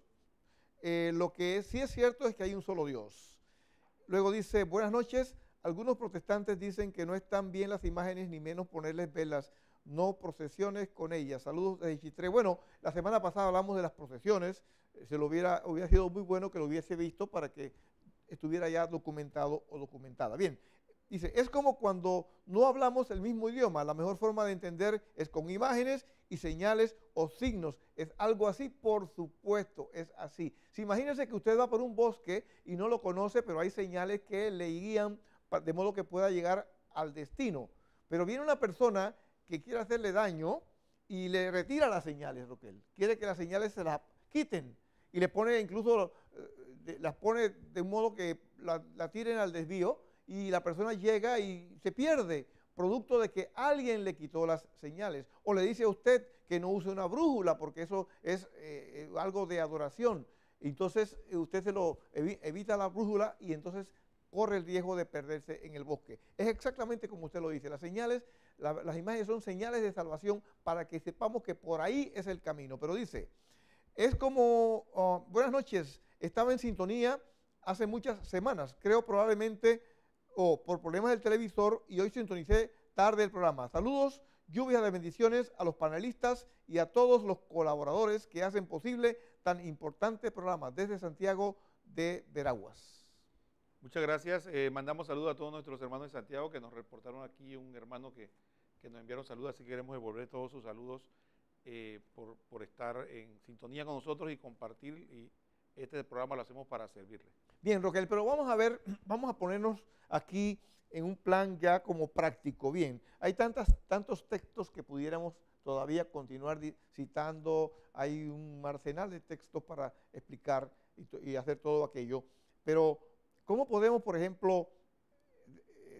S1: Eh, lo que sí es cierto es que hay un solo Dios. Luego dice, buenas noches, algunos protestantes dicen que no están bien las imágenes ni menos ponerles velas, no procesiones con ellas. Saludos desde Chitré. Bueno, la semana pasada hablamos de las procesiones, se lo hubiera, hubiera sido muy bueno que lo hubiese visto para que estuviera ya documentado o documentada. Bien, dice, es como cuando no hablamos el mismo idioma, la mejor forma de entender es con imágenes y señales o signos. Es algo así, por supuesto, es así. Si imagínese que usted va por un bosque y no lo conoce, pero hay señales que le guían de modo que pueda llegar al destino. Pero viene una persona que quiere hacerle daño y le retira las señales, Roquel. Quiere que las señales se las quiten y le pone incluso, eh, las pone de un modo que la, la tiren al desvío y la persona llega y se pierde, producto de que alguien le quitó las señales. O le dice a usted que no use una brújula porque eso es eh, algo de adoración. Entonces usted se lo evi evita la brújula y entonces corre el riesgo de perderse en el bosque. Es exactamente como usted lo dice. Las señales, la, las imágenes son señales de salvación para que sepamos que por ahí es el camino. Pero dice, es como, oh, buenas noches, estaba en sintonía hace muchas semanas, creo probablemente o oh, por problemas del televisor y hoy sintonicé tarde el programa. Saludos, lluvias de bendiciones a los panelistas y a todos los colaboradores que hacen posible tan importante programa desde Santiago de Veraguas.
S2: Muchas gracias. Eh, mandamos saludos a todos nuestros hermanos de Santiago que nos reportaron aquí un hermano que, que nos enviaron saludos, así que queremos devolver todos sus saludos eh, por, por estar en sintonía con nosotros y compartir, y este programa lo hacemos para servirle.
S1: Bien, Roquel, pero vamos a ver, vamos a ponernos aquí en un plan ya como práctico. Bien, hay tantas, tantos textos que pudiéramos todavía continuar citando, hay un arsenal de textos para explicar y, y hacer todo aquello, pero ¿cómo podemos, por ejemplo,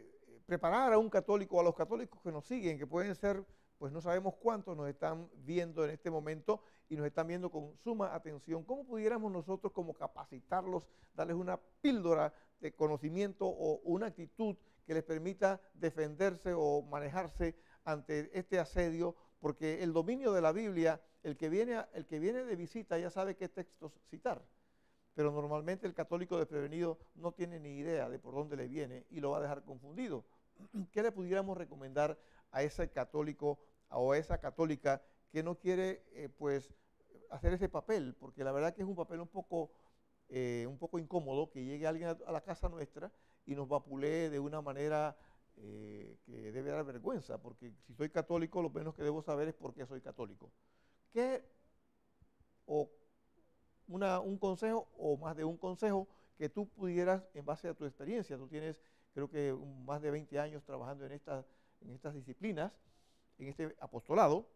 S1: preparar a un católico, a los católicos que nos siguen, que pueden ser, pues no sabemos cuántos nos están viendo en este momento y nos están viendo con suma atención, ¿cómo pudiéramos nosotros como capacitarlos, darles una píldora de conocimiento o una actitud que les permita defenderse o manejarse ante este asedio? Porque el dominio de la Biblia, el que viene, a, el que viene de visita ya sabe qué textos citar, pero normalmente el católico desprevenido no tiene ni idea de por dónde le viene y lo va a dejar confundido. ¿Qué le pudiéramos recomendar a ese católico o a esa católica que no quiere eh, pues hacer ese papel? Porque la verdad que es un papel un poco, eh, un poco incómodo que llegue alguien a, a la casa nuestra y nos vapulee de una manera eh, que debe dar vergüenza, porque si soy católico lo menos que debo saber es por qué soy católico. ¿Qué o una, un consejo o más de un consejo que tú pudieras, en base a tu experiencia, tú tienes creo que un, más de veinte años trabajando en, esta, en estas disciplinas, en este apostolado,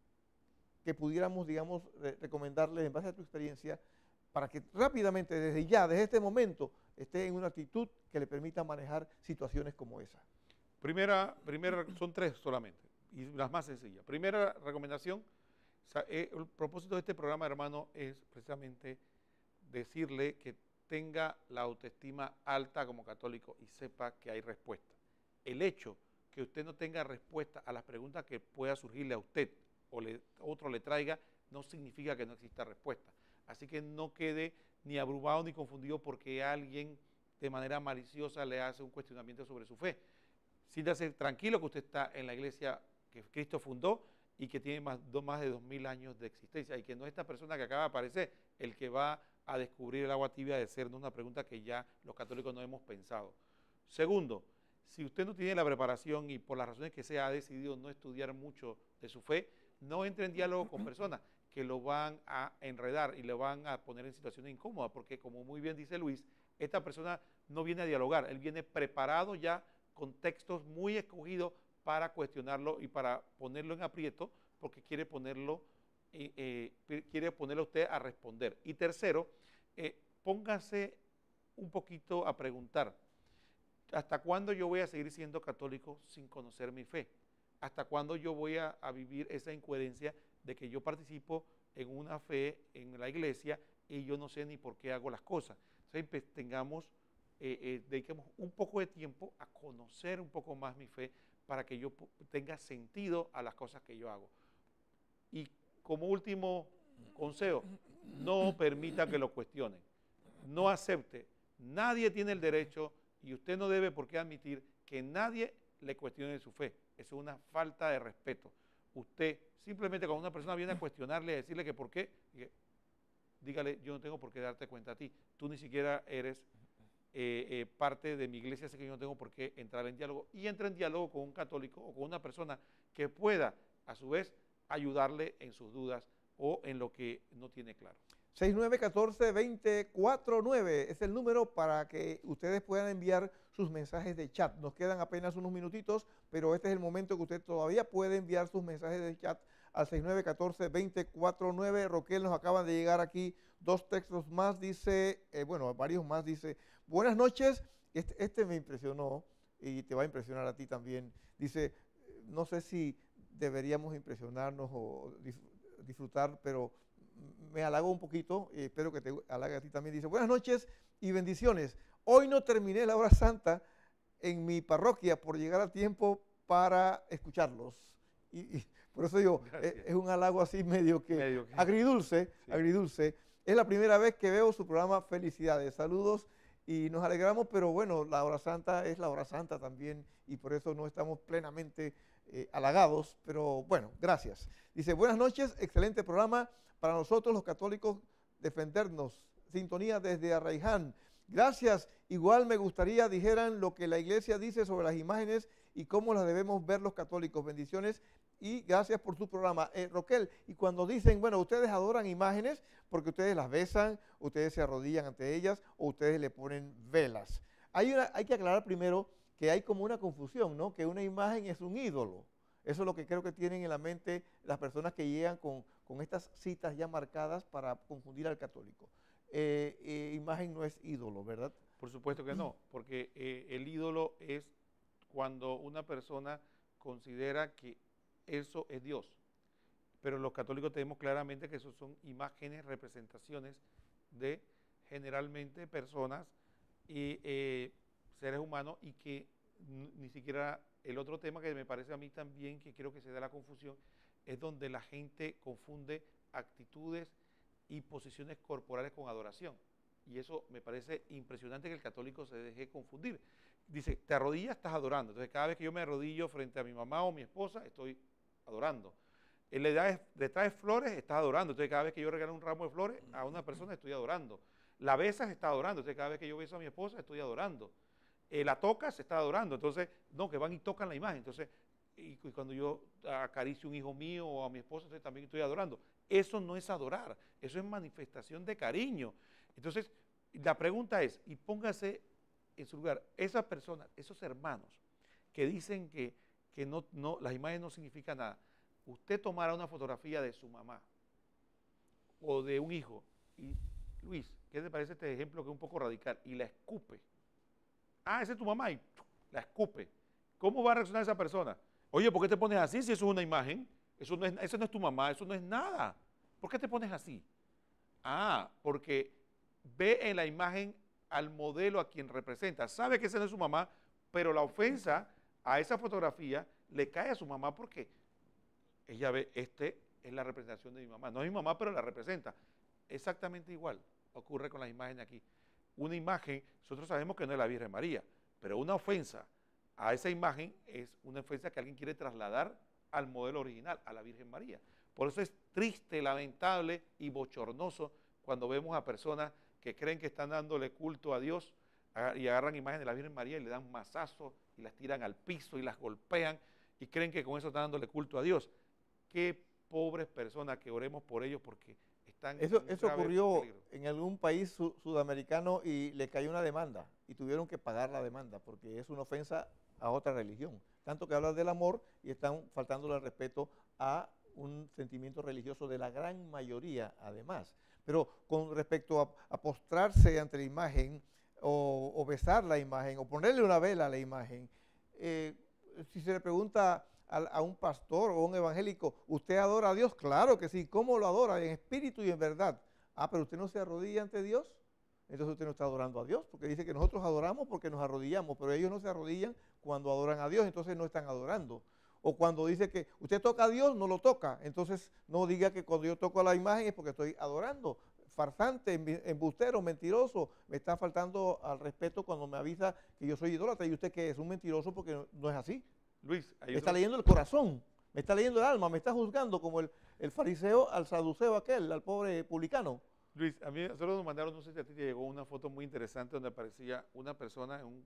S1: que pudiéramos, digamos, re recomendarles en base a tu experiencia para que rápidamente, desde ya, desde este momento, esté en una actitud que le permita manejar situaciones como esa?
S2: Primera, primera son tres solamente, y las más sencillas. Primera recomendación, el propósito de este programa, hermano, es precisamente decirle que tenga la autoestima alta como católico y sepa que hay respuesta. El hecho que usted no tenga respuesta a las preguntas que pueda surgirle a usted o le, otro le traiga, no significa que no exista respuesta. Así que no quede ni abrumado ni confundido porque alguien de manera maliciosa le hace un cuestionamiento sobre su fe. Siéntase tranquilo que usted está en la iglesia que Cristo fundó y que tiene más, do, más de dos mil años de existencia y que no es esta persona que acaba de aparecer el que va a descubrir el agua tibia de hacernos una pregunta que ya los católicos no hemos pensado. Segundo, si usted no tiene la preparación y por las razones que sea ha decidido no estudiar mucho de su fe, no entre en diálogo con personas que lo van a enredar y lo van a poner en situaciones incómodas, porque como muy bien dice Luis, esta persona no viene a dialogar, él viene preparado ya con textos muy escogidos para cuestionarlo y para ponerlo en aprieto, porque quiere ponerlo, eh, eh, quiere ponerlo a usted a responder. Y tercero, eh, póngase un poquito a preguntar, ¿hasta cuándo yo voy a seguir siendo católico sin conocer mi fe? ¿Hasta cuándo yo voy a, a vivir esa incoherencia de que yo participo en una fe en la iglesia y yo no sé ni por qué hago las cosas? Entonces, pues, tengamos, eh, eh, dediquemos un poco de tiempo a conocer un poco más mi fe para que yo tenga sentido a las cosas que yo hago. Y como último consejo, no permita que lo cuestionen, no acepte, nadie tiene el derecho y usted no debe por qué admitir que nadie le cuestione su fe. Eso es una falta de respeto. Usted simplemente cuando una persona viene a cuestionarle, a decirle que por qué, dígale, yo no tengo por qué darte cuenta a ti, tú ni siquiera eres eh, eh, parte de mi iglesia, así que yo no tengo por qué entrar en diálogo. Y entra en diálogo con un católico o con una persona que pueda, a su vez, ayudarle en sus dudas o en lo que no tiene claro.
S1: seis nueve uno cuatro, dos cero cuatro nueve es el número para que ustedes puedan enviar sus mensajes de chat. Nos quedan apenas unos minutitos, pero este es el momento que usted todavía puede enviar sus mensajes de chat al seis nueve uno cuatro, dos cero cuatro nueve. Roquel, nos acaban de llegar aquí dos textos más, dice, eh, bueno, varios más, dice, buenas noches, este, este me impresionó y te va a impresionar a ti también. Dice, no sé si deberíamos impresionarnos o disfrutar, pero me halagó un poquito, y espero que te halague a ti también. Dice, buenas noches y bendiciones. Hoy no terminé la hora santa en mi parroquia por llegar a tiempo para escucharlos. Y, y por eso digo, es, es un halago así medio que, medio que agridulce, sí. agridulce. Es la primera vez que veo su programa. Felicidades, saludos y nos alegramos, pero bueno, la hora santa es la hora santa también y por eso no estamos plenamente eh, halagados, pero bueno, gracias. Dice, buenas noches, excelente programa. Para nosotros los católicos defendernos, sintonía desde Arraiján. Gracias, igual me gustaría dijeran lo que la iglesia dice sobre las imágenes y cómo las debemos ver los católicos. Bendiciones y gracias por su programa. Eh, Roquel, y cuando dicen, bueno, ustedes adoran imágenes porque ustedes las besan, ustedes se arrodillan ante ellas o ustedes le ponen velas. Hay, una, hay que aclarar primero que hay como una confusión, ¿no? Que una imagen es un ídolo. Eso es lo que creo que tienen en la mente las personas que llegan con, con estas citas ya marcadas para confundir al católico. Eh, eh, imagen no es ídolo, ¿verdad?
S2: Por supuesto que no, porque eh, el ídolo es cuando una persona considera que eso es Dios. Pero los católicos tenemos claramente que eso son imágenes, representaciones de generalmente personas y eh, seres humanos, y que ni siquiera el otro tema que me parece a mí también, que creo que se da la confusión, es donde la gente confunde actitudes y posiciones corporales con adoración. Y eso me parece impresionante que el católico se deje confundir. Dice, te arrodillas, estás adorando. Entonces cada vez que yo me arrodillo frente a mi mamá o mi esposa, estoy adorando. Él le, da, le traes flores, estás adorando. Entonces cada vez que yo regalo un ramo de flores a una persona, estoy adorando. La besas, está adorando. Entonces cada vez que yo beso a mi esposa, estoy adorando. Eh, la tocas, se está adorando. Entonces, no, que van y tocan la imagen. Entonces, y, y cuando yo acaricio a un hijo mío o a mi esposa, entonces también estoy adorando. Eso no es adorar, eso es manifestación de cariño. Entonces, la pregunta es, y póngase en su lugar, esas personas, esos hermanos que dicen que, que no, no, las imágenes no significan nada. Usted tomará una fotografía de su mamá o de un hijo y, Luis, ¿qué te parece este ejemplo que es un poco radical? Y la escupe. Ah, esa es tu mamá, y la escupe. ¿Cómo va a reaccionar esa persona? Oye, ¿por qué te pones así si eso es una imagen? Eso no es, eso no es tu mamá, eso no es nada. ¿Por qué te pones así? Ah, porque ve en la imagen al modelo a quien representa. Sabe que esa no es su mamá, pero la ofensa a esa fotografía le cae a su mamá porque ella ve, este es la representación de mi mamá. No es mi mamá, pero la representa. Exactamente igual ocurre con las imágenes aquí. Una imagen, nosotros sabemos que no es la Virgen María, pero una ofensa a esa imagen es una ofensa que alguien quiere trasladar al modelo original, a la Virgen María. Por eso es triste, lamentable y bochornoso cuando vemos a personas que creen que están dándole culto a Dios y agarran imágenes de la Virgen María y le dan mazazos y las tiran al piso y las golpean y creen que con eso están dándole culto a Dios. Qué pobres personas, que oremos por ellos porque están
S1: Eso,
S2: en un
S1: eso
S2: grave
S1: ocurrió
S2: peligro.
S1: en algún país su- sudamericano y le cayó una demanda y tuvieron que pagar la demanda porque es una ofensa a otra religión. Tanto que hablan del amor y están faltándole el respeto a un sentimiento religioso de la gran mayoría, además. Pero con respecto a, a postrarse ante la imagen o, o besar la imagen o ponerle una vela a la imagen, eh, si se le pregunta a, a un pastor o a un evangélico, ¿usted adora a Dios? Claro que sí. ¿Cómo lo adora? En espíritu y en verdad. Ah, pero usted no se arrodilla ante Dios. Entonces usted no está adorando a Dios, porque dice que nosotros adoramos porque nos arrodillamos, pero ellos no se arrodillan cuando adoran a Dios, entonces no están adorando. O cuando dice que usted toca a Dios, no lo toca, entonces no diga que cuando yo toco la imagen es porque estoy adorando. Farsante, embustero, mentiroso, me está faltando al respeto cuando me avisa que yo soy idólatra. ¿Y usted qué es? Un mentiroso porque no, no es así.
S2: Luis, hay
S1: Me está
S2: otro-
S1: leyendo el corazón, me está leyendo el alma, me está juzgando como el, el fariseo al saduceo aquel, al pobre publicano.
S2: Luis, a mí solo nos mandaron, no sé si a ti te llegó una foto muy interesante donde aparecía una persona en un,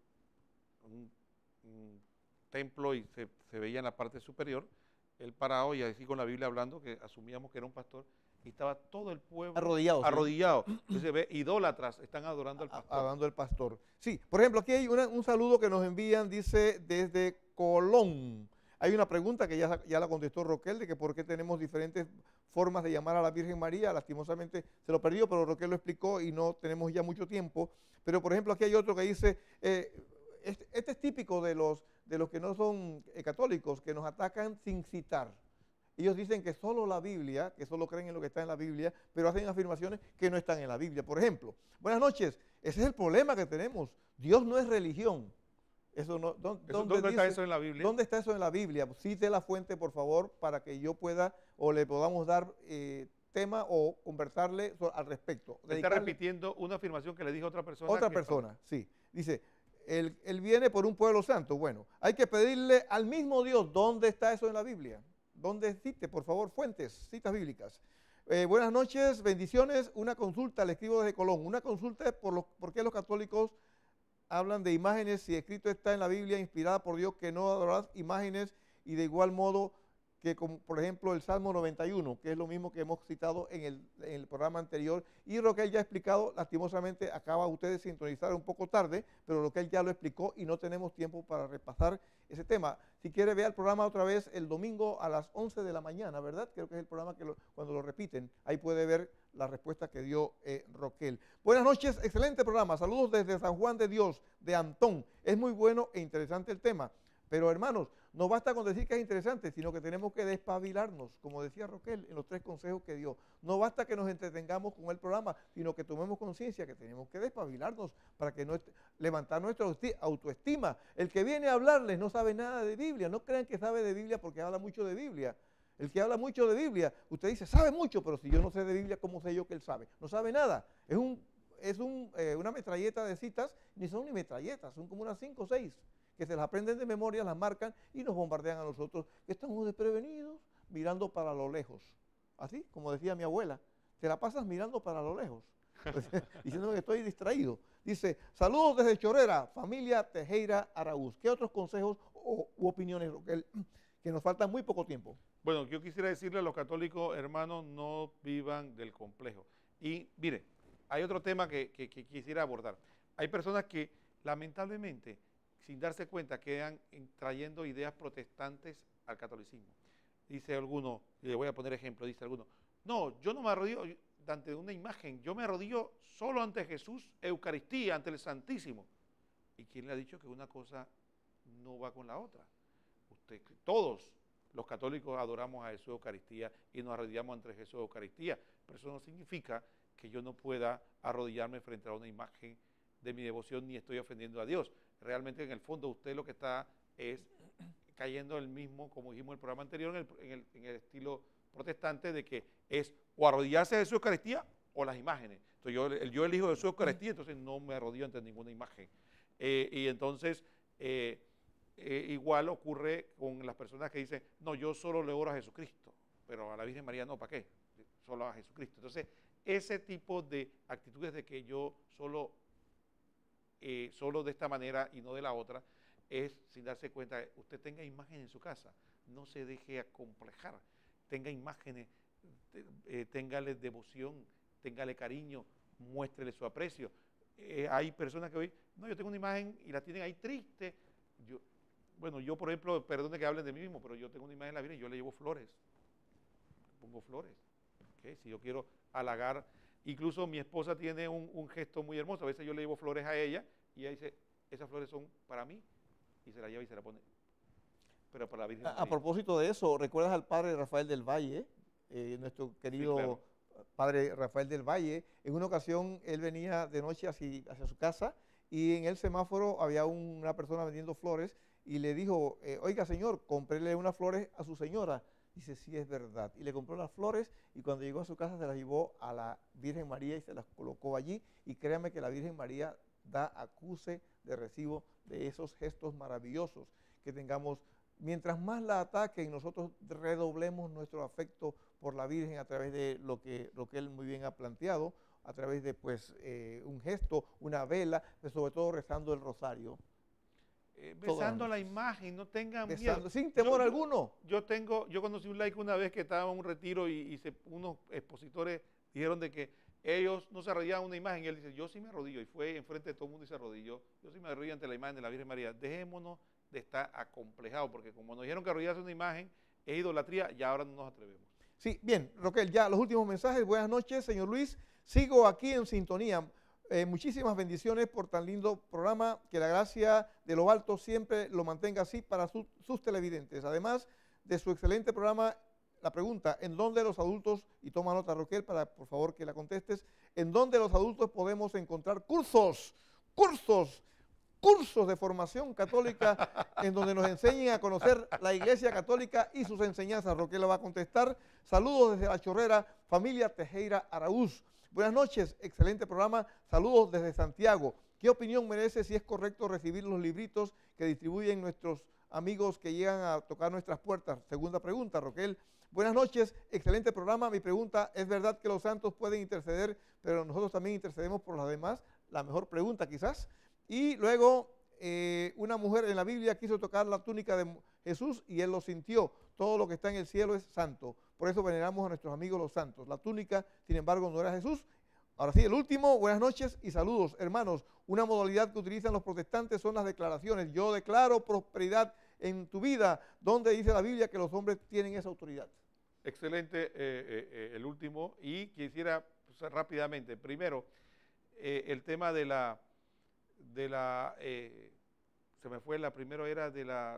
S2: un- un templo y se, se veía en la parte superior, él parado y así con la Biblia hablando, que asumíamos que era un pastor, y estaba todo el pueblo
S1: Arrodillado, sí.
S2: arrodillado. Entonces ve, idólatras están adorando al
S1: a-
S2: pastor.
S1: Hablando del pastor. Sí, por ejemplo, aquí hay una- un saludo que nos envían, dice desde Colón. Hay una pregunta que ya, ya la contestó Roquel, de que por qué tenemos diferentes formas de llamar a la Virgen María. Lastimosamente se lo perdió, pero Roquel lo explicó y no tenemos ya mucho tiempo. Pero, por ejemplo, aquí hay otro que dice, eh, este, este es típico de los, de los que no son eh, católicos, que nos atacan sin citar. Ellos dicen que solo la Biblia, que solo creen en lo que está en la Biblia, pero hacen afirmaciones que no están en la Biblia. Por ejemplo, buenas noches, ese es el problema que tenemos. Dios no es religión. Eso no, ¿dó-
S2: Eso,
S1: ¿dónde,
S2: ¿Dónde está
S1: dice-
S2: eso en la Biblia?
S1: ¿Dónde está eso en la Biblia? Cite la fuente, por favor, para que yo pueda o le podamos dar eh, tema o conversarle so- al respecto.
S2: Él está
S1: Dedicarle-
S2: repitiendo una afirmación que le dijo otra persona.
S1: Otra
S2: que-
S1: persona, sí. Dice, él, él viene por un pueblo santo. Bueno, hay que pedirle al mismo Dios, ¿dónde está eso en la Biblia? ¿Dónde cite, por favor, fuentes, citas bíblicas? Eh, buenas noches, bendiciones. Una consulta, le escribo desde Colón. Una consulta es por, los, por qué los católicos hablan de imágenes si escrito está en la Biblia, inspirada por Dios, que no adorarás imágenes, y de igual modo que, como, por ejemplo, el Salmo noventa y uno, que es lo mismo que hemos citado en el, en el programa anterior, y lo que él ya ha explicado, lastimosamente acaba usted de sintonizar un poco tarde, pero lo que él ya lo explicó y no tenemos tiempo para repasar ese tema. Si quiere, vea el programa otra vez el domingo a las once de la mañana, ¿verdad? Creo que es el programa que lo, cuando lo repiten, ahí puede ver la respuesta que dio eh, Roquel. Buenas noches, excelente programa. Saludos desde San Juan de Dios, de Antón. Es muy bueno e interesante el tema. Pero hermanos, no basta con decir que es interesante, sino que tenemos que despabilarnos, como decía Roquel en los tres consejos que dio. No basta que nos entretengamos con el programa, sino que tomemos conciencia que tenemos que despabilarnos para que no levantar nuestra autoestima. El que viene a hablarles no sabe nada de Biblia. No crean que sabe de Biblia porque habla mucho de Biblia. El que habla mucho de Biblia, usted dice, sabe mucho, pero si yo no sé de Biblia, ¿cómo sé yo que él sabe? No sabe nada. Es, un, es un, eh, una metralleta de citas, ni son ni metralletas, son como unas cinco o seis, que se las aprenden de memoria, las marcan y nos bombardean a nosotros, que estamos desprevenidos, mirando para lo lejos. Así, como decía mi abuela, te la pasas mirando para lo lejos, diciéndome que estoy distraído. Dice, saludos desde Chorrera, familia Tejera Araúz. ¿Qué otros consejos o, u opiniones, Roquel, que nos falta muy poco tiempo?
S2: Bueno, yo quisiera decirle a los católicos, hermanos, no vivan del complejo. Y mire, hay otro tema que, que, que quisiera abordar. Hay personas que lamentablemente, sin darse cuenta, quedan trayendo ideas protestantes al catolicismo. Dice alguno, y le voy a poner ejemplo, dice alguno, no, yo no me arrodillo ante una imagen, yo me arrodillo solo ante Jesús, Eucaristía, ante el Santísimo. ¿Y quién le ha dicho que una cosa no va con la otra? Usted, todos los católicos adoramos a Jesús Eucaristía y nos arrodillamos ante Jesús Eucaristía, pero eso no significa que yo no pueda arrodillarme frente a una imagen de mi devoción ni estoy ofendiendo a Dios. Realmente en el fondo usted lo que está es cayendo en el mismo, como dijimos en el programa anterior, en el, en el, en el estilo protestante de que es o arrodillarse a Jesús Eucaristía o las imágenes. Entonces yo, yo elijo Jesús Eucaristía, entonces no me arrodillo ante ninguna imagen. Eh, y entonces eh, eh, igual ocurre con las personas que dicen, no, yo solo le oro a Jesucristo, pero a la Virgen María no, ¿para qué? Solo a Jesucristo. Entonces ese tipo de actitudes de que yo solo, eh, solo de esta manera y no de la otra, es sin darse cuenta, usted tenga imágenes en su casa, no se deje acomplejar, tenga imágenes, eh, téngale devoción, téngale cariño, muéstrele su aprecio. Eh, hay personas que hoy, no, yo tengo una imagen y la tienen ahí triste. Yo, bueno, yo por ejemplo, perdone que hablen de mí mismo, pero yo tengo una imagen de la Virgen y yo le llevo flores, pongo flores. ¿Okay? Si yo quiero halagar, incluso mi esposa tiene un, un gesto muy hermoso, a veces yo le llevo flores a ella y ella dice, esas flores son para mí, y se la lleva y se la pone, pero para la Virgen
S1: A,
S2: María.
S1: a propósito de eso, ¿recuerdas al padre Rafael del Valle? Eh, nuestro querido sí, claro. padre Rafael del Valle. En una ocasión él venía de noche hacia, hacia su casa y en el semáforo había un, una persona vendiendo flores y le dijo, eh, oiga señor, cómprele unas flores a su señora. Dice, sí, es verdad. Y le compró las flores y cuando llegó a su casa se las llevó a la Virgen María y se las colocó allí. Y créame que la Virgen María da acuse de recibo de esos gestos maravillosos que tengamos. Mientras más la ataquen, nosotros redoblemos nuestro afecto por la Virgen a través de lo que, lo que él muy bien ha planteado, a través de pues eh, un gesto, una vela, pero sobre todo rezando el rosario.
S2: Eh, besando la imagen, no tengan
S1: besando,
S2: miedo.
S1: Sin temor
S2: yo,
S1: alguno.
S2: Yo, yo tengo, yo conocí un laico una vez que estaba en un retiro y, y se, unos expositores dijeron de que ellos no se arrodillaban a una imagen y él dice, yo sí me arrodillo, y fue enfrente de todo el mundo y se arrodilló. Yo sí me arrodillo ante la imagen de la Virgen María. Dejémonos de estar acomplejados, porque como nos dijeron que arrodillarse a una imagen es idolatría, ya ahora no nos atrevemos.
S1: Sí, bien, Roquel, ya los últimos mensajes. Buenas noches, señor Luis. Sigo aquí en sintonía. Eh, muchísimas bendiciones por tan lindo programa. Que la gracia de lo alto siempre lo mantenga así para su, sus televidentes. Además de su excelente programa, la pregunta, ¿en dónde los adultos, y toma nota Roquel para por favor que la contestes, ¿en dónde los adultos podemos encontrar cursos, cursos, cursos de formación católica en donde nos enseñen a conocer la Iglesia Católica y sus enseñanzas? Roquel la va a contestar. Saludos desde La Chorrera, familia Tejera Araúz. Buenas noches, excelente programa. Saludos desde Santiago. ¿Qué opinión merece si es correcto recibir los libritos que distribuyen nuestros amigos que llegan a tocar nuestras puertas? Segunda pregunta, Roquel. Buenas noches, excelente programa. Mi pregunta, ¿es verdad que los santos pueden interceder, pero nosotros también intercedemos por los demás? La mejor pregunta quizás. Y luego, eh, una mujer en la Biblia quiso tocar la túnica de Jesús y él lo sintió. Todo lo que está en el cielo es santo. Por eso veneramos a nuestros amigos los santos. La túnica, sin embargo, no era Jesús. Ahora sí, el último, buenas noches y saludos, hermanos. Una modalidad que utilizan los protestantes son las declaraciones. Yo declaro prosperidad en tu vida. ¿Dónde dice la Biblia que los hombres tienen esa autoridad?
S2: Excelente, eh, eh, eh, el último. Y quisiera pues, rápidamente, primero, eh, el tema de la, de la eh, se me fue, la primera era de la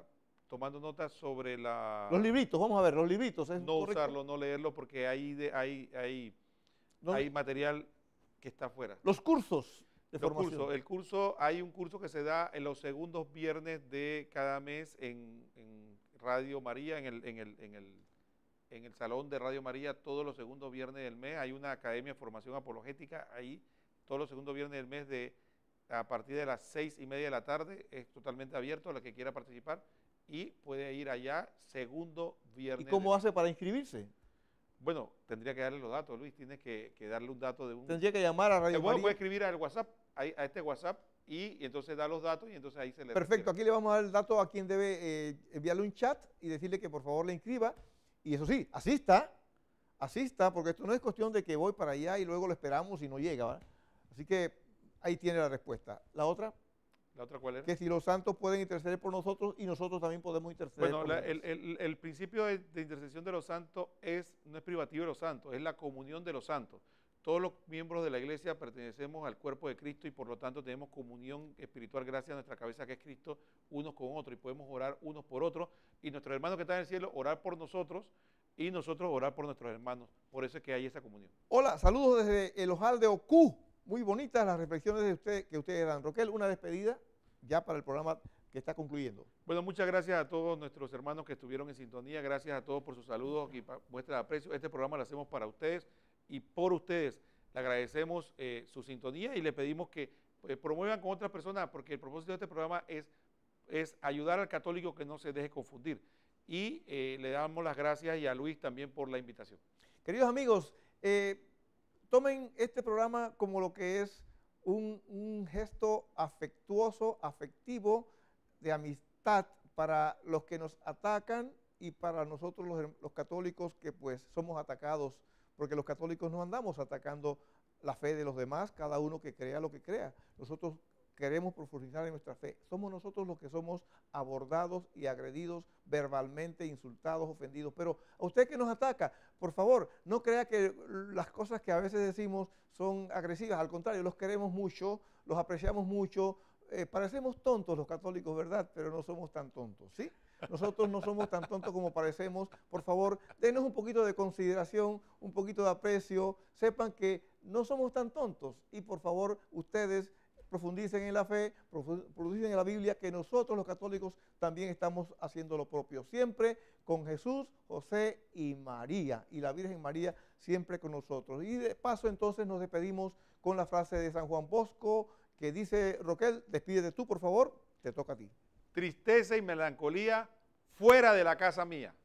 S2: tomando notas sobre la...
S1: Los libritos, vamos a ver, los libritos. ¿es
S2: No
S1: correcto?
S2: usarlo, no leerlo, porque hay, de, hay, hay,
S1: No,
S2: hay material que está afuera.
S1: los cursos de
S2: Los
S1: formación.
S2: cursos, el curso, hay un curso que se da en los segundos viernes de cada mes en, en Radio María, en el, en, el, en, el, en el salón de Radio María, todos los segundos viernes del mes. Hay una academia de formación apologética ahí, todos los segundos viernes del mes de a partir de las seis y media de la tarde, es totalmente abierto a la que quiera participar y puede ir allá segundo viernes.
S1: ¿Y cómo
S2: del
S1: hace para inscribirse?
S2: Bueno, tendría que darle los datos, Luis, tienes que, que darle un dato de un...
S1: Tendría que llamar a Radio
S2: Eh, bueno,
S1: María.
S2: puede escribir al WhatsApp, ahí, a este WhatsApp, y, y entonces da los datos y entonces ahí se le...
S1: Perfecto,
S2: refiere.
S1: aquí le vamos a dar el dato a quien debe eh, enviarle un chat y decirle que por favor le inscriba. Y eso sí, asista, asista, porque esto no es cuestión de que voy para allá y luego lo esperamos y no llega, ¿verdad? Así que ahí tiene la respuesta. La otra,
S2: ¿La otra cuál era?
S1: que si los santos pueden interceder por nosotros y nosotros también podemos interceder
S2: Bueno,
S1: por
S2: la-
S1: ellos.
S2: el, el- el principio de, de intercesión de los santos es, no es privativo de los santos, es la comunión de los santos. Todos los miembros de la iglesia pertenecemos al cuerpo de Cristo y por lo tanto tenemos comunión espiritual gracias a nuestra cabeza que es Cristo, unos con otros, y podemos orar unos por otros, y nuestros hermanos que están en el cielo orar por nosotros y nosotros orar por nuestros hermanos. Por eso es que hay esa comunión.
S1: Hola, saludos desde el Ojal de Ocú. Muy bonitas las reflexiones de usted, que ustedes dan. Roquel, una despedida ya para el programa que está concluyendo.
S2: Bueno, muchas gracias a todos nuestros hermanos que estuvieron en sintonía, gracias a todos por sus saludos y pa- muestras de aprecio. Este programa lo hacemos para ustedes y por ustedes. Le agradecemos eh, su sintonía y le pedimos que eh, promuevan con otras personas, porque el propósito de este programa es, es ayudar al católico que no se deje confundir. Y eh, le damos las gracias y a Luis también por la invitación.
S1: Queridos amigos, eh, tomen este programa como lo que es un, un gesto afectuoso, afectivo, de amistad para los que nos atacan y para nosotros los, los católicos que pues somos atacados, porque los católicos no andamos atacando la fe de los demás, cada uno que crea lo que crea. Nosotros queremos profundizar en nuestra fe. Somos nosotros los que somos abordados y agredidos verbalmente, insultados, ofendidos. Pero a usted que nos ataca, por favor, no crea que las cosas que a veces decimos son agresivas. Al contrario, los queremos mucho, los apreciamos mucho. Eh, parecemos tontos los católicos, ¿verdad? Pero no somos tan tontos, ¿sí? Nosotros no somos tan tontos como parecemos. Por favor, denos un poquito de consideración, un poquito de aprecio. Sepan que no somos tan tontos. Y por favor, ustedes profundicen en la fe, profundicen en la Biblia, que nosotros los católicos también estamos haciendo lo propio. Siempre con Jesús, José y María. Y la Virgen María siempre con nosotros. Y de paso entonces nos despedimos con la frase de San Juan Bosco, que dice, Roquel, despídete tú, por favor, te toca a ti.
S2: Tristeza y melancolía fuera de la casa mía.